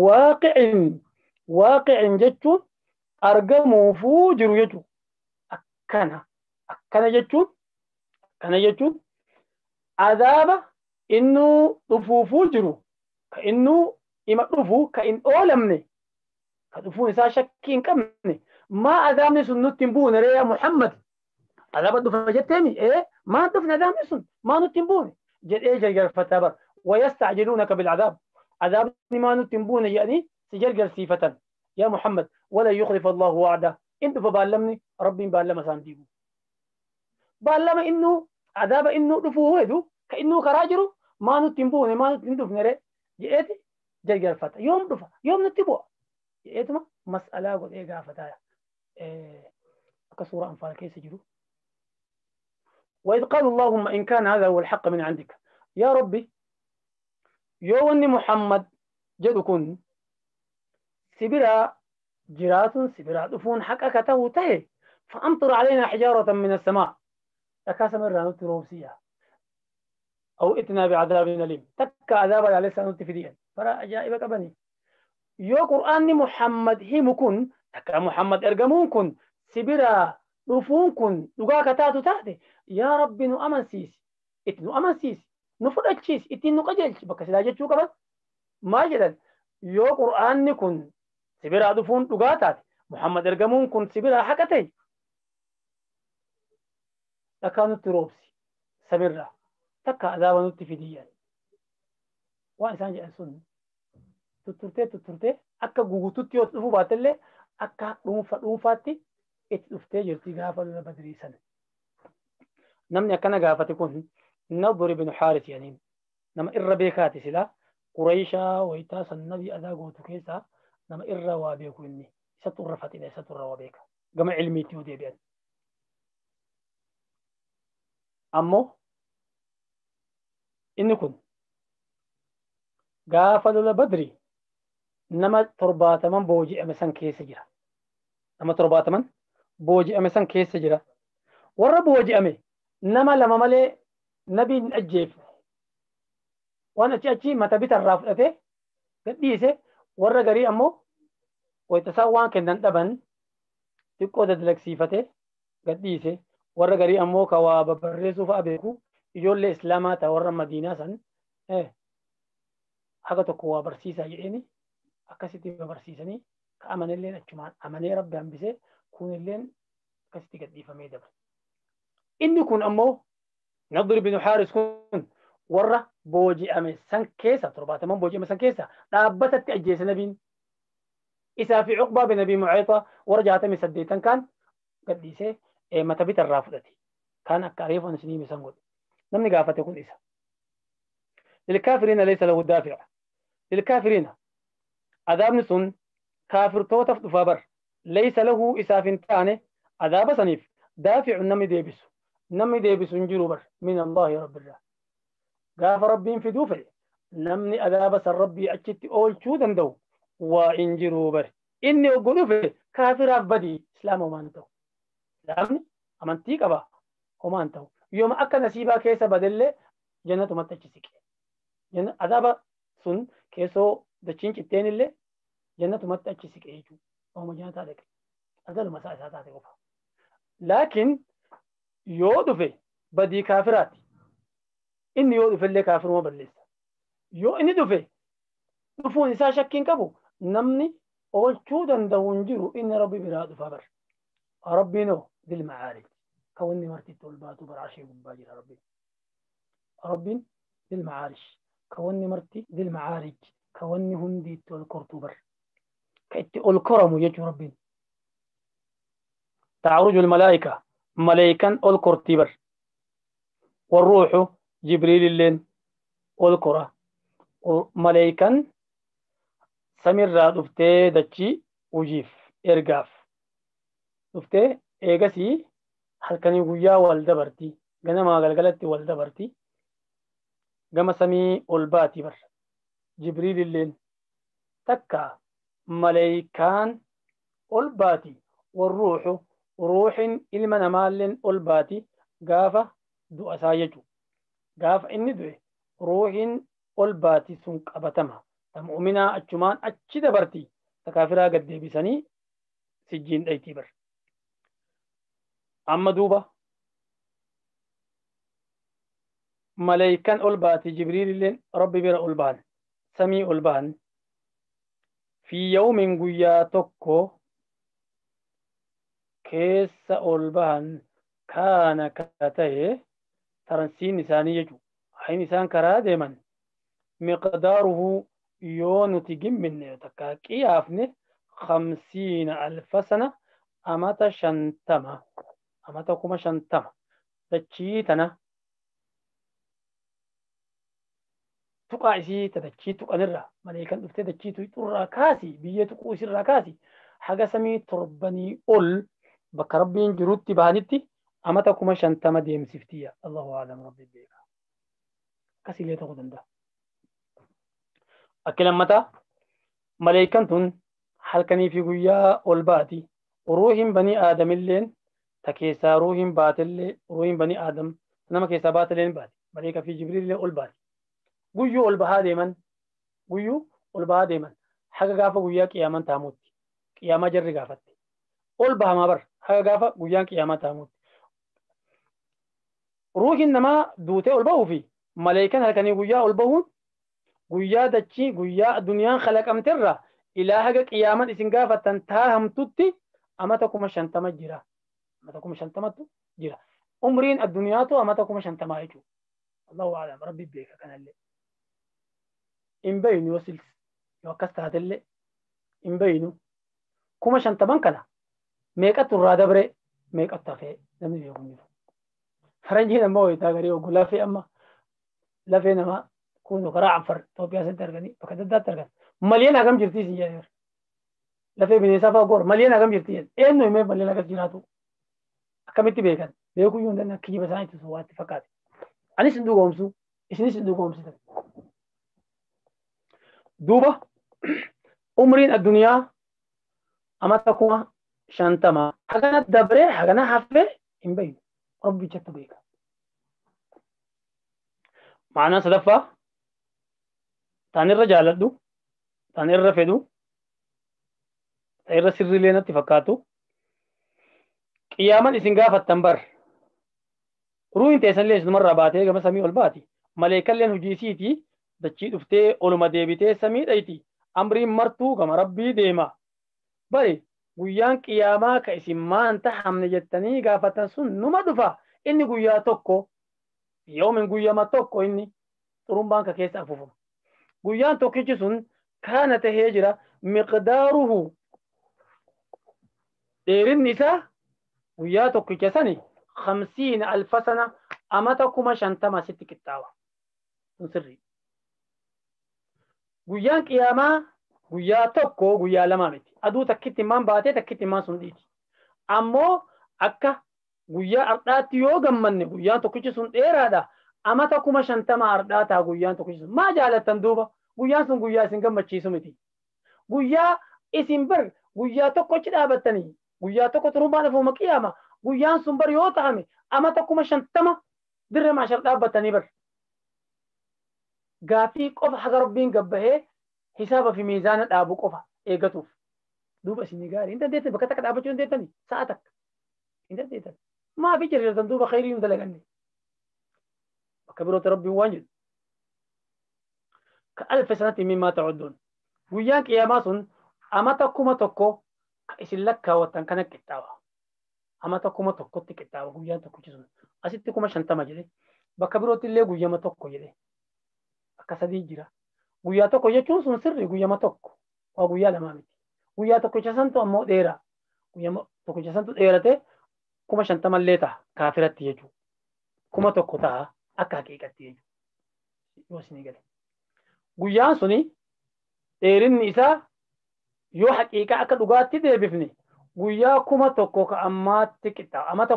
Speaker 1: واقع جتو أرقمو فوجر يجو أكنا جتو عذاب إنه طفوفو جرو كإنه إما طفو كإن أولمني كطفو إنسان شكين كمني ما أذامني سنو تنبون يا محمد عذاب الدفع جتامي إيه ما دفنا أذامني سن ما نتنبوني جد إيه جرجر فتابر ويستعجلونك بالعذاب عذاب ما نتنبون يعني سجرجر سيفة يا محمد ولا يخلف الله وعده إنت فبالمني ربي بالما سانديبو بالما إنه عذاب إنه طفو هدو كإنه كراجرو ما نتنبون ما نتندف نرى جئتي جرجر فتى يوم دفع يوم نتبوا جئت ما مسألة قد إيه قافتها كسورة أنفال كيس جرو وإذ قال اللهم إن كان هذا هو الحق من عندك يا ربي يوني محمد جدكن سبرا جرات سبرا دفون حقك تهي فأمطر علينا حجارة من السماء تكاسم الرانوت روسية أو اتنا بعذاب أليم تكا عذاب على لسان تفديا فرا أجائب كبني يو قرآن محمد هي مكن تكا محمد أرجمون كن سبرا رفون كن لقاك تاتو تاتي يا رب نو أمن سيس اتنو أمن سيس نفر أجيس اتنو قجلش بك سلاجة شو كبس ما جدا يو قرآن كن سبرا رفون لقاتات محمد أرجمون كن سبرا حكتي لكانوا تروبسي سبرا تكا عذاب نتفيديا وإنسان جاء سن تترتي أكا غوغوتوتي وتفو باتلي أكا روفاتي اتلفتي جرتي غافة بدري سنة نمني أكنا غافة تكون نظر بن حارث يعني نما إربيكاتي سلا قريشا ويتاس النبي أذا قوتو كيسا نما إروا إني ستر فتنة ستر وابيكا قمع علمي تيودي بيان أمو إني كن قافل بدري نما تربات من بوجي أمسان كيس جرا نما تربات من بوجي أمسان كيس جرا ورا بوجي أمي نما لما ملي نبي أجيب وانا تأتي متى بيت الرافلته قديسه ورا قري أمو ويتساوان كندن تبن تقود دلك سيفته قديسه ورا قري أمو كوا ببرزو فأبيكو يقول لي إسلامات ورا مدينة سن إيه حاجة تقوى برسيسة يعني akkasitti barsiisanii ka amanilleen achumaan amanee rabbi hambisee kunilleen akkasitti gadhiifamee dabre. Inni kun ammoo Nadr bin Haaris kun warra booji'ame san keessa 70 booji'ame san keessa dhaabbatatti ajjeese nabiin isaa fi Uqbaa bin Abi Mu'ayta warra 68 kan gadhiisee mata bitarraa fudhate. Kan akka reefan isinii misan godhe. Namni gaafate kun isa. للكافرين ليس له دافع. للكافرين عذاب سن كافر توتف دفابر ليس له إساف تاني عذاب سنيف دافع نمي ديبس جروبر من الله رب الله قاف ربي في دوفر نمني عذاب سر ربي أجت أول شودا دو وإن جروبر إني أقول في كافر أبدي إسلام وما أنتو لأمني أمنتيك أبا وما أنتو يوم أكا نسيبا كيسا بدل جنة متجسك جنة عذاب سن كيسو دچين چتين اللي جنة متجسك إيجو وما جنة هذاك أزل مساء ساتاتي قفا لكن يودو في بدي كافرات إني يودو في اللي كافر ما بلس يو إني دو في دفون إسا شكين كبو نمني أول شودا دونجرو إن ربي براد فابر ربي نو ذي المعارج كوني مرتي تولباتو برعشي بباجر ربي ذي المعارج كوني مرتي ذي المعارج كوني هندي تولكرتوبر كأتي الكرم يجو ربي تعرج الملائكة ملائكا الكرتيبر والروح جبريل اللين الكرة ملائكا سمير دفتي دچي وجيف إرقاف دفتي إيغسي halkanii guyyaa wal dabarti ganama galgalatti wal dabarti gama samii ol baati bar jibriil illeen takka malaayikaan ol baati warruuxu ruuxin ilma namaalleen ol baati gaafa du'a isaa jechu gaafa inni du'e ruuxin ol baati sun qabatama ta mu'minaa achumaan achi dabarti ta kaafiraa gad deebisanii sijjiin dhayti bar أما دوبا ملايكان أولباتي جبريل اللين ربي بير أولبان سمي أولبان في يوم قويا توكو كيس أولبان كان كاتيه ترنسين نساني يجو حين نسان كرا ديما مقداره يون تجم من تكاكي عفنه 50,000 سنة أمات شنتما أمتا كما شنتما دچيتنا تقاسي تدچيتو أنرا ملائكة دفت دچيتو ترى كاسي بيه تقوسي راكاسي حاجة سمي تربني أول بك ربي جروتي بانتي أمتا كما شنتما ديم سفتية الله أعلم ربي بيكا كاسي ليه تقودن ده أكل أمتا ملائكة تن حلقني في قويا أولباتي روحين بني آدم اللين تكيسا روحين باتل روحين بني آدم نما كيسا باتلين بات ملائكة في جبريل اللي أول بات قيو أولبها ديمن قيو أولبها ديمن حقا قافة قيا قياما تاموت قياما جر قافت أولبها ما بر حقا قافة قيا قياما تاموت روحين نما دوتي أولبهو في ملائكة هلكني قيا أولبهون قيا دچي قيا الدنيا خلق أمترى إلى حقا قياما إسن قافة تنتاهم توتي أمتكم شنتما جرا أمتكم شنتما جرا عمرين الدنيا تو أمتكم شنتما يجو الله أعلم ربي بيك كان اللي إن بينو وسلس يوكست هذا اللي إن بينو كما شنتما كنا ميك أتورا دبري ميك أتفي لم يكن فرنجي نمو يتاغري وقلا في أما لا في نما كونوا قراء عفر توبيا سنترغني فكددات ترغن مليان أقام جرتي سيجير لفي بنيسا فاقور مليان أقام جرتين إنه يمي مليان أقام جراتو أكامتي بيكان بيكو يوندنا كي بساني تسواتي فقاتي أني سندو قومسو إسني سندو قومسو دوبا عمرين الدنيا أما تكون شانتما حقنا دبري حقنا حفه إن بين ربي جت بيكا معنا سلفا تاني الرجال دو تاني الرفدو تاني السر لنا تفكاتو قياما إسن غافتن بر روين تيسن ليس مرة باتي كما سمي والباتي ملائكة لين هجيسيتي دچي دفتي علما ديبتي سمي دايتي amriin martuu gama rabbii deema bari guyyaan qiyaamaa ka isin maanta hamne jettanii gaafatan sun numa dhufa inni guyyaa tokko yoomin guyyama tokko inni xurumbaan ka keessa afufama guyyaan tokkichi sun kaana tahee jira miqdaaruhu dheerinni isaa guyyaa tokkicha sani 50,000 sana amata 50,000 sitti qixxaawa sun sirrii guyyaan qiyaamaa guyyaa tokko guyyaa lama miti aduu takkitti maan baatee takkitti maan sun dhiiti ammoo akka guyyaa ardhaatti yoo gammanne guyyaan tokkichi sun dheeraadha amata 50,000 ardhaataa guyyaan tokkichi sun maa jaalattan duuba guyyaan sun guyyaa isin gammachiisu miti guyyaa isin bar guyyaa tokkochi dhaabattanii guyyaa tokko turumbaan afuma qiyaama guyyaan sun bar yoo ta'ame amata 50,000 dirree maashar dhaabbattanii bar gaafii qofa haga rabbiin gabbahee hisaaba fi miizaana dhaabu qofa eegatuuf duuba isinii gaarii hin dandeettan bakka takka dhaabbachuu hin dandeettani sa'a takka hin dandeettan maa fi jirtan duuba khayrii hin dalaganne bakka biroota rabbiin waan jedhu ka alfa sanatti mimmaa ta'udduun guyyaan qiyaamaa sun amata 1,000 ka isin lakkaawwattan kana qixxaawa amata 1,000tti qixxaawa guyyaan tokkichi sun asitti 50,000 jedhe bakka birootti illee guyyama tokko jedhe akka sadii jira guyyaa tokko jechuun sun sirri guyyama tokko waa guyyaa lamaa miti guyyaa tokkicha santu ammoo dheeraa guyyama tokkicha santu dheerate 50,000 illee ta'a kaafiratti jechuudha 1,000 ta'a akka haqiiqatti jechuudha yoo isinii gale guyyaan suni dheerinni isaa yoo haqiiqaa akka dhugaatti deebifne guyyaa 1,000 ka ammaatti qixxaawa amata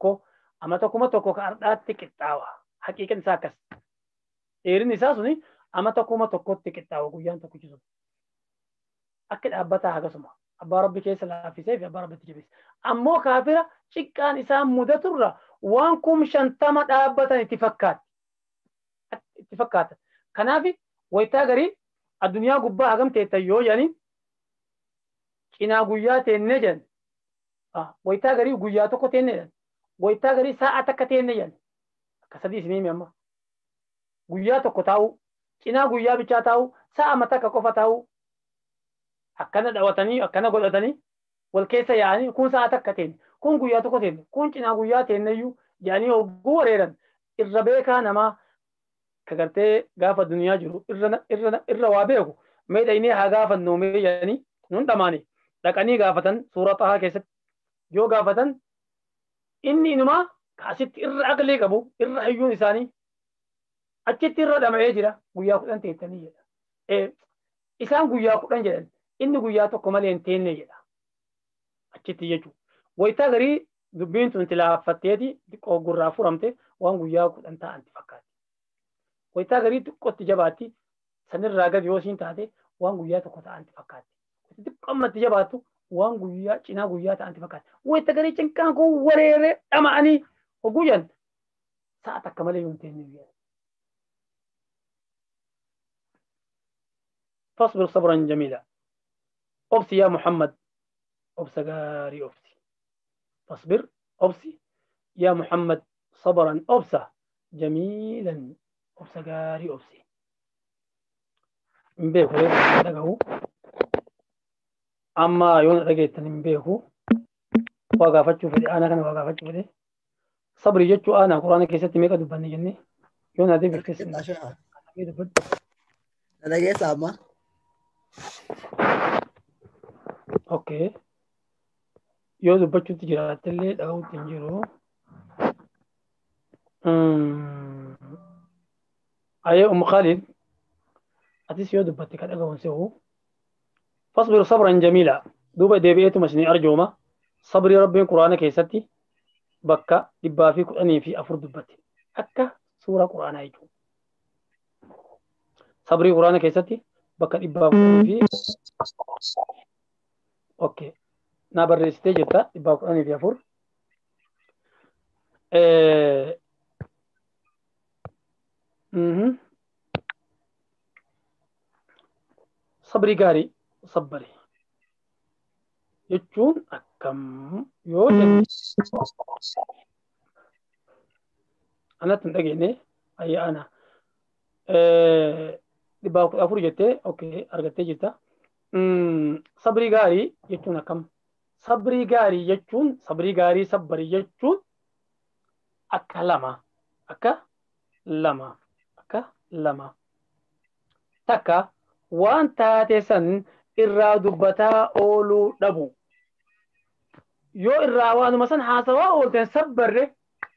Speaker 1: 1,000 ka ardhaatti qixxaawa haqiiqan isaa akkas dheerinni isaa suni amata 1,000tti qixxaawa guyyaan tokkichi sun akka dhaabbataa hagasuma abbaa rabbi keessa laaffisee fi abbaa rabbitti jabeesse ammoo kaafira xiqqaan isaan mudaturra waan 50,000 dhaabbatan itti fakkaata kanaaf wayitaa garii addunyaa gubbaa hagam teettan yoo jedhani cinaa guyyaa teennee jedhan wayitaa garii guyyaa tokko teennee jedhan wayitaa garii sa'a takka teennee jedhan akka sadii isinii himi amma guyyaa tokko taa'u cinaa guyyaa bichaa taa'u sa'a mata akka qofa taa'u akkana dhawatanii akkana godhatanii wal keessa yaa'anii kun sa'a takka teenne kun guyyaa tokko teenne kun cinaa guyyaa teenneyyuu jedhanii hogguu wareeran irra beekaa namaa ka gartee gaafa duniyaa jiru irra waa beeku mee dhaynee haa gaafannoo mee jedhanii nun dhamaane dhaqanii gaafatan suura xahaa keessatti yoo gaafatan inni inumaa kaasitti irra aqlii qabu irra hayyuun isaanii achitti irra dhama'ee jira guyyaa 10 teettanii jedha isaan guyyaa 10 jedhan inni guyyaa tokko malee hin teenne jedha achitti jechuudha wayitaa garii dubbiin tun tilaaffatteeti xiqqoo gurraa furamte waan guyyaa 10 ta'anti fakkaatti wayitaa garii xiqqootti jabaatti sanirraa gadi yoo isiin taate waan guyyaa tokko ta'anti fakkaatti xiqqoommatti jabaattu waan guyyaa cinaa guyyaa ta'anti fakkaatti wayitaa garii cinqaan kun wareeree dhama'anii hoguyyan sa'a takka malee hin teenne jedha فاصبر صبرا جميلا أبسي يا محمد أبسغاري أبسي فاصبر أبسي يا محمد صبرا أبسا جميلا أبسغاري أبسي مبيكو لغاو أما يون رجيتني مبيكو واقفتشو فدي أنا كان واقفتشو فدي صبري جتشو أنا قرآن كيستي ميكا دباني جني يون هذي بكتس
Speaker 2: أنا جاي سامع
Speaker 1: اوكي yoo dubbachuutti jiraatellee dhaga'uutti hin jiru ayee Khalid atis yoo dubbatte ka dhaga'uun se'u fasbir sabran jamiila duuba deebi'eetuma isinii arjooma sabrii rabbiin quraana keessatti bakka 114 dubbatte akka suura quraanaa jechuudha sabrii quraana keessatti bakka 114 اوكي نابر ستيج تا يبقى قراني في افور صبري قاري صبري يجون أكم يوجد أنا تنتقيني أي أنا يبقى أفور جتة أوكي أرجعت جتا sabrii gaarii jechuun akkam? Sabrii gaarii jechuun sabrii gaarii sabbarii jechuun akka lama takka waan taate san irraa dubbataa ooluu dhabu. Yoo irraa waanuma san haasawaa oolteen sabbarre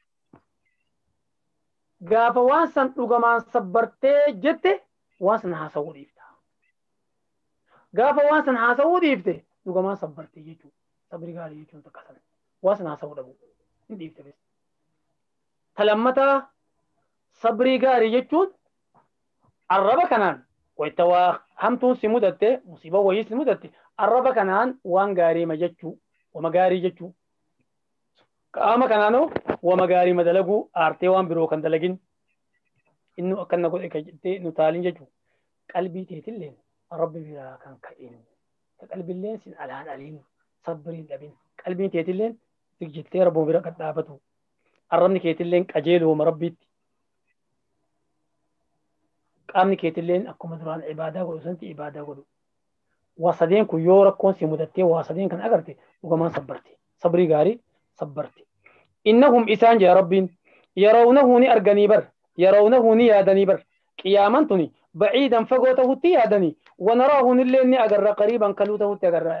Speaker 1: gaafa waan san dhugamaan sabbartee jette waan san haasawuu dhiifta. Gaafa waan san haasawuu dhiifte dhugamaan sabbartee jechuudha. Sabri gaarii jechuun takka san waan san haasawuu dhabu hin dhiifte bes. Talammataa sabrii gaarii jechuun arraba kanaan wayita waa hamtuun si mudatte musiiba wayii si mudatte arraba kanaan waan gaarii ma jechuu wama gaarii jechuu. Qaama kanaanoo wama gaarii madalaguu aartee waan biroo kan dalagin innu akkana godhe kan jettee nu taaliin jechuu. Qalbii teetillee rabbi biraa kan ka'in qalbiilleen sin alaan aliin sabbiriin dhabin qalbiin teetilleen jettee rabboo bira kan dhaabatu arrabni keetilleen qajeeluma rabbiitti qaamni keetilleen akkuma duraan ibaadaa godhu santi ibaadaa godhu. Waa sadeen kun yoo rakkoon si mudattee waa sadeen kan agarte dhugamaan sabbarte sabrii gaarii sabbarte. Innahum isaan jaa rabbiin yarawnahu ni arganii bar yarawnahu ni yaadanii bar qiyaaman tuni baciidan fagoo tahutti yaadanii wanaraahu nillee ni agarra qariiban kaluu tahutti agarraa.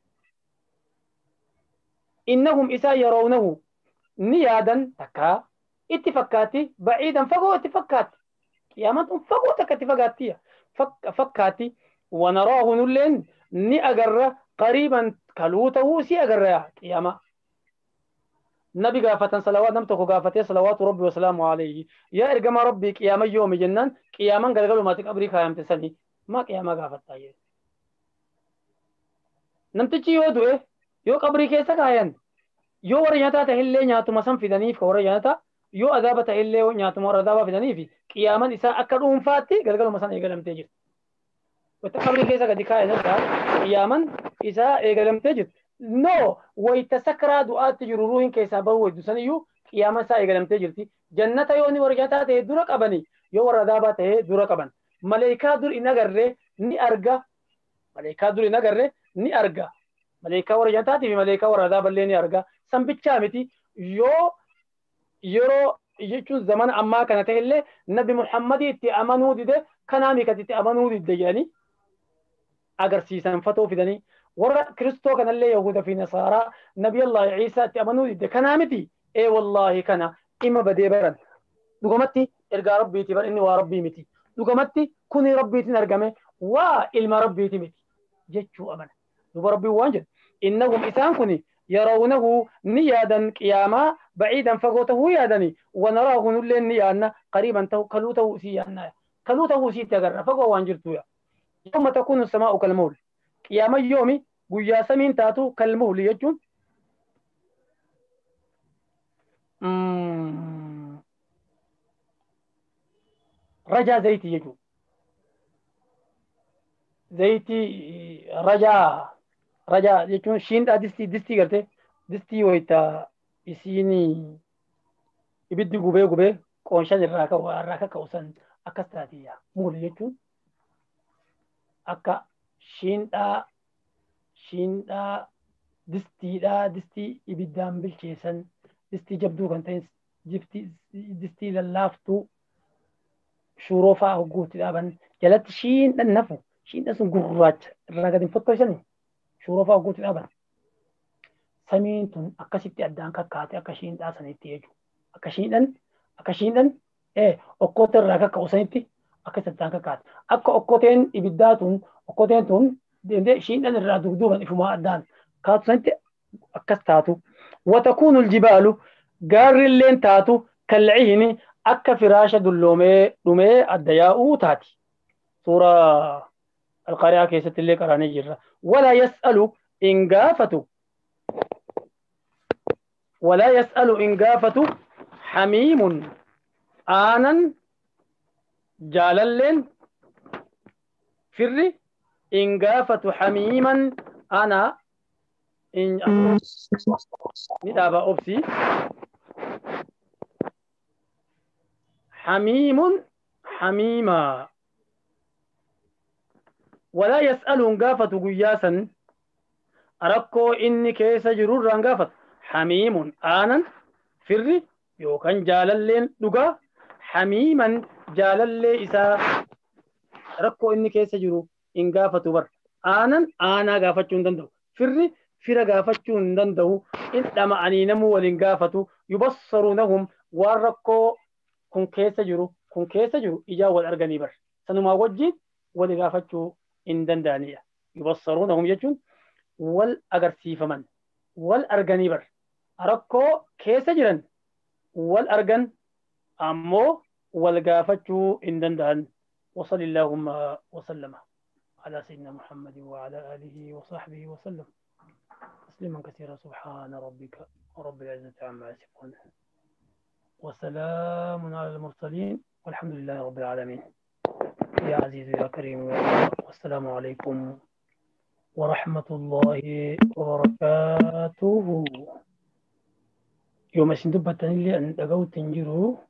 Speaker 1: Innahum isaan yarawnahu ni yaadan takkaa itti fakkaatti baciidan fagoo itti fakkaatti qiyaaman tun fagoo takka itti fakkaattiya fakkaatti wanaraahu nillee ni agarra qariiban kaluu tahuu si agarraa qiyaama. نبي قافة صلوات نمتك قافتي صلوات ربي وسلامه عليه يا إرجم ربي قيام يوم جنان قياما قال قالوا ما تكبري خيام تسني ما قياما قافت تايه نمتشي يودو يو قبري كيسا كاين يو ورياتا تهلي نياتو مسام في دنيف ورياتا يو أذابة تهلي نياتو مور أذابة في دنيف قياما إسا أكدهم فاتي قال قالوا مسام إيقلم تجر وتقبري كيسا قد كاين قياما إسا إيقلم تجر no ويتسكر دعاء تجرروهن كيسا بوي دسنيو قيامة سا إيقلم تجرتي جنة يوني ورجاتا تهي دورك أبني يو وردابا تهي دورك أبن ملائكة دور إنا غرّي ني أرغا ملائكة دور إنا غرّي ني أرغا ملائكة ورجاتا تهي ملائكة وردابا اللي ني أرغا سنبتشا متي يرو يجون زمان أما كانت اللي نبي محمد يتي أمانو دي كنامي كتي أمانو دي يعني أغر سيسان فتو في دني ورا كريستو كان اللي يهود في نصارى نبي الله عيسى تأمنوا دي كنامتي اي والله كان إما بدي برن دقمتي إرجع ربي تبر إني وربي متي دقمتي كوني ربي تنرجمه وإلما ربي تمتي جتشو أمانة دب ربي وانجد إنهم إسان كوني يرونه نيادا قياما بعيدا فقوته يادني ونراه نلين نيانا قريبا كلوته سيانا كلوته سيتجر فقوا وانجرتو يوم تكون السماء كالمول قيام يومي قيا سمين تاتو كالمول يجون رجا زيتي يجون زيتي رجا يجون شين دستي قلت دستي ويتا إسيني يبدي قبي كونشان الراكا كوسن أكستاتيا مول يجون أكا شيندا دستي إبدام بالكيسن دستي جبدو كنتين دستي للافتو شوروفا هقوت دابن جلت شين النفو شين اسم قرات الرقدين فتوشني شوروفا هقوت دابن سمينتون أكاسيتي أدان كاكاتي أكاشين دا سنيتي يجو أكاشين أكوت الرقا كوسنيتي أكاسيتان كاكات أكا أكوتين إبداتون أكوتين تون شين أن الرادو دوبا إفما أدان كاتو سنتي أكستاتو وتكون الجبال قار اللين تاتو كالعين أكا فراشة دلومي الدياء تاتي سورة القارعة كيسة اللي قراني جرة ولا يسأل إنقافة حميم آنا جاللين فري إنقافة حميما أنا إن نتابع أبسي حميما ولا يسألون قافة قياسا أركو إني كيس جرور رانقافة حميم آنا فري يوكان جالالين لغا حميما جالالي إسا ركو إني كيس جرو إن قافة بر آنا قافة دندو فري فر قافة دندو إن لما أني نمو ولن قافة يبصرونهم وركو كن كيس جرو إجا والأرغني بر سنما وجي ولقافة إن دندانية يبصرونهم يجون والأغرسيف من والأرغني بر أركو كيس جرن والأرغن أمو والقافة إن دندان وصل اللهم وسلم على سيدنا محمد وعلى آله وصحبه وسلم تسليما كثيرا سبحان ربك رب العزة عما يصفون وسلام على المرسلين والحمد لله رب العالمين يا عزيز يا كريم يا الله والسلام عليكم ورحمة الله وبركاته يوم سندبتني اللي أن أقوت تنجرو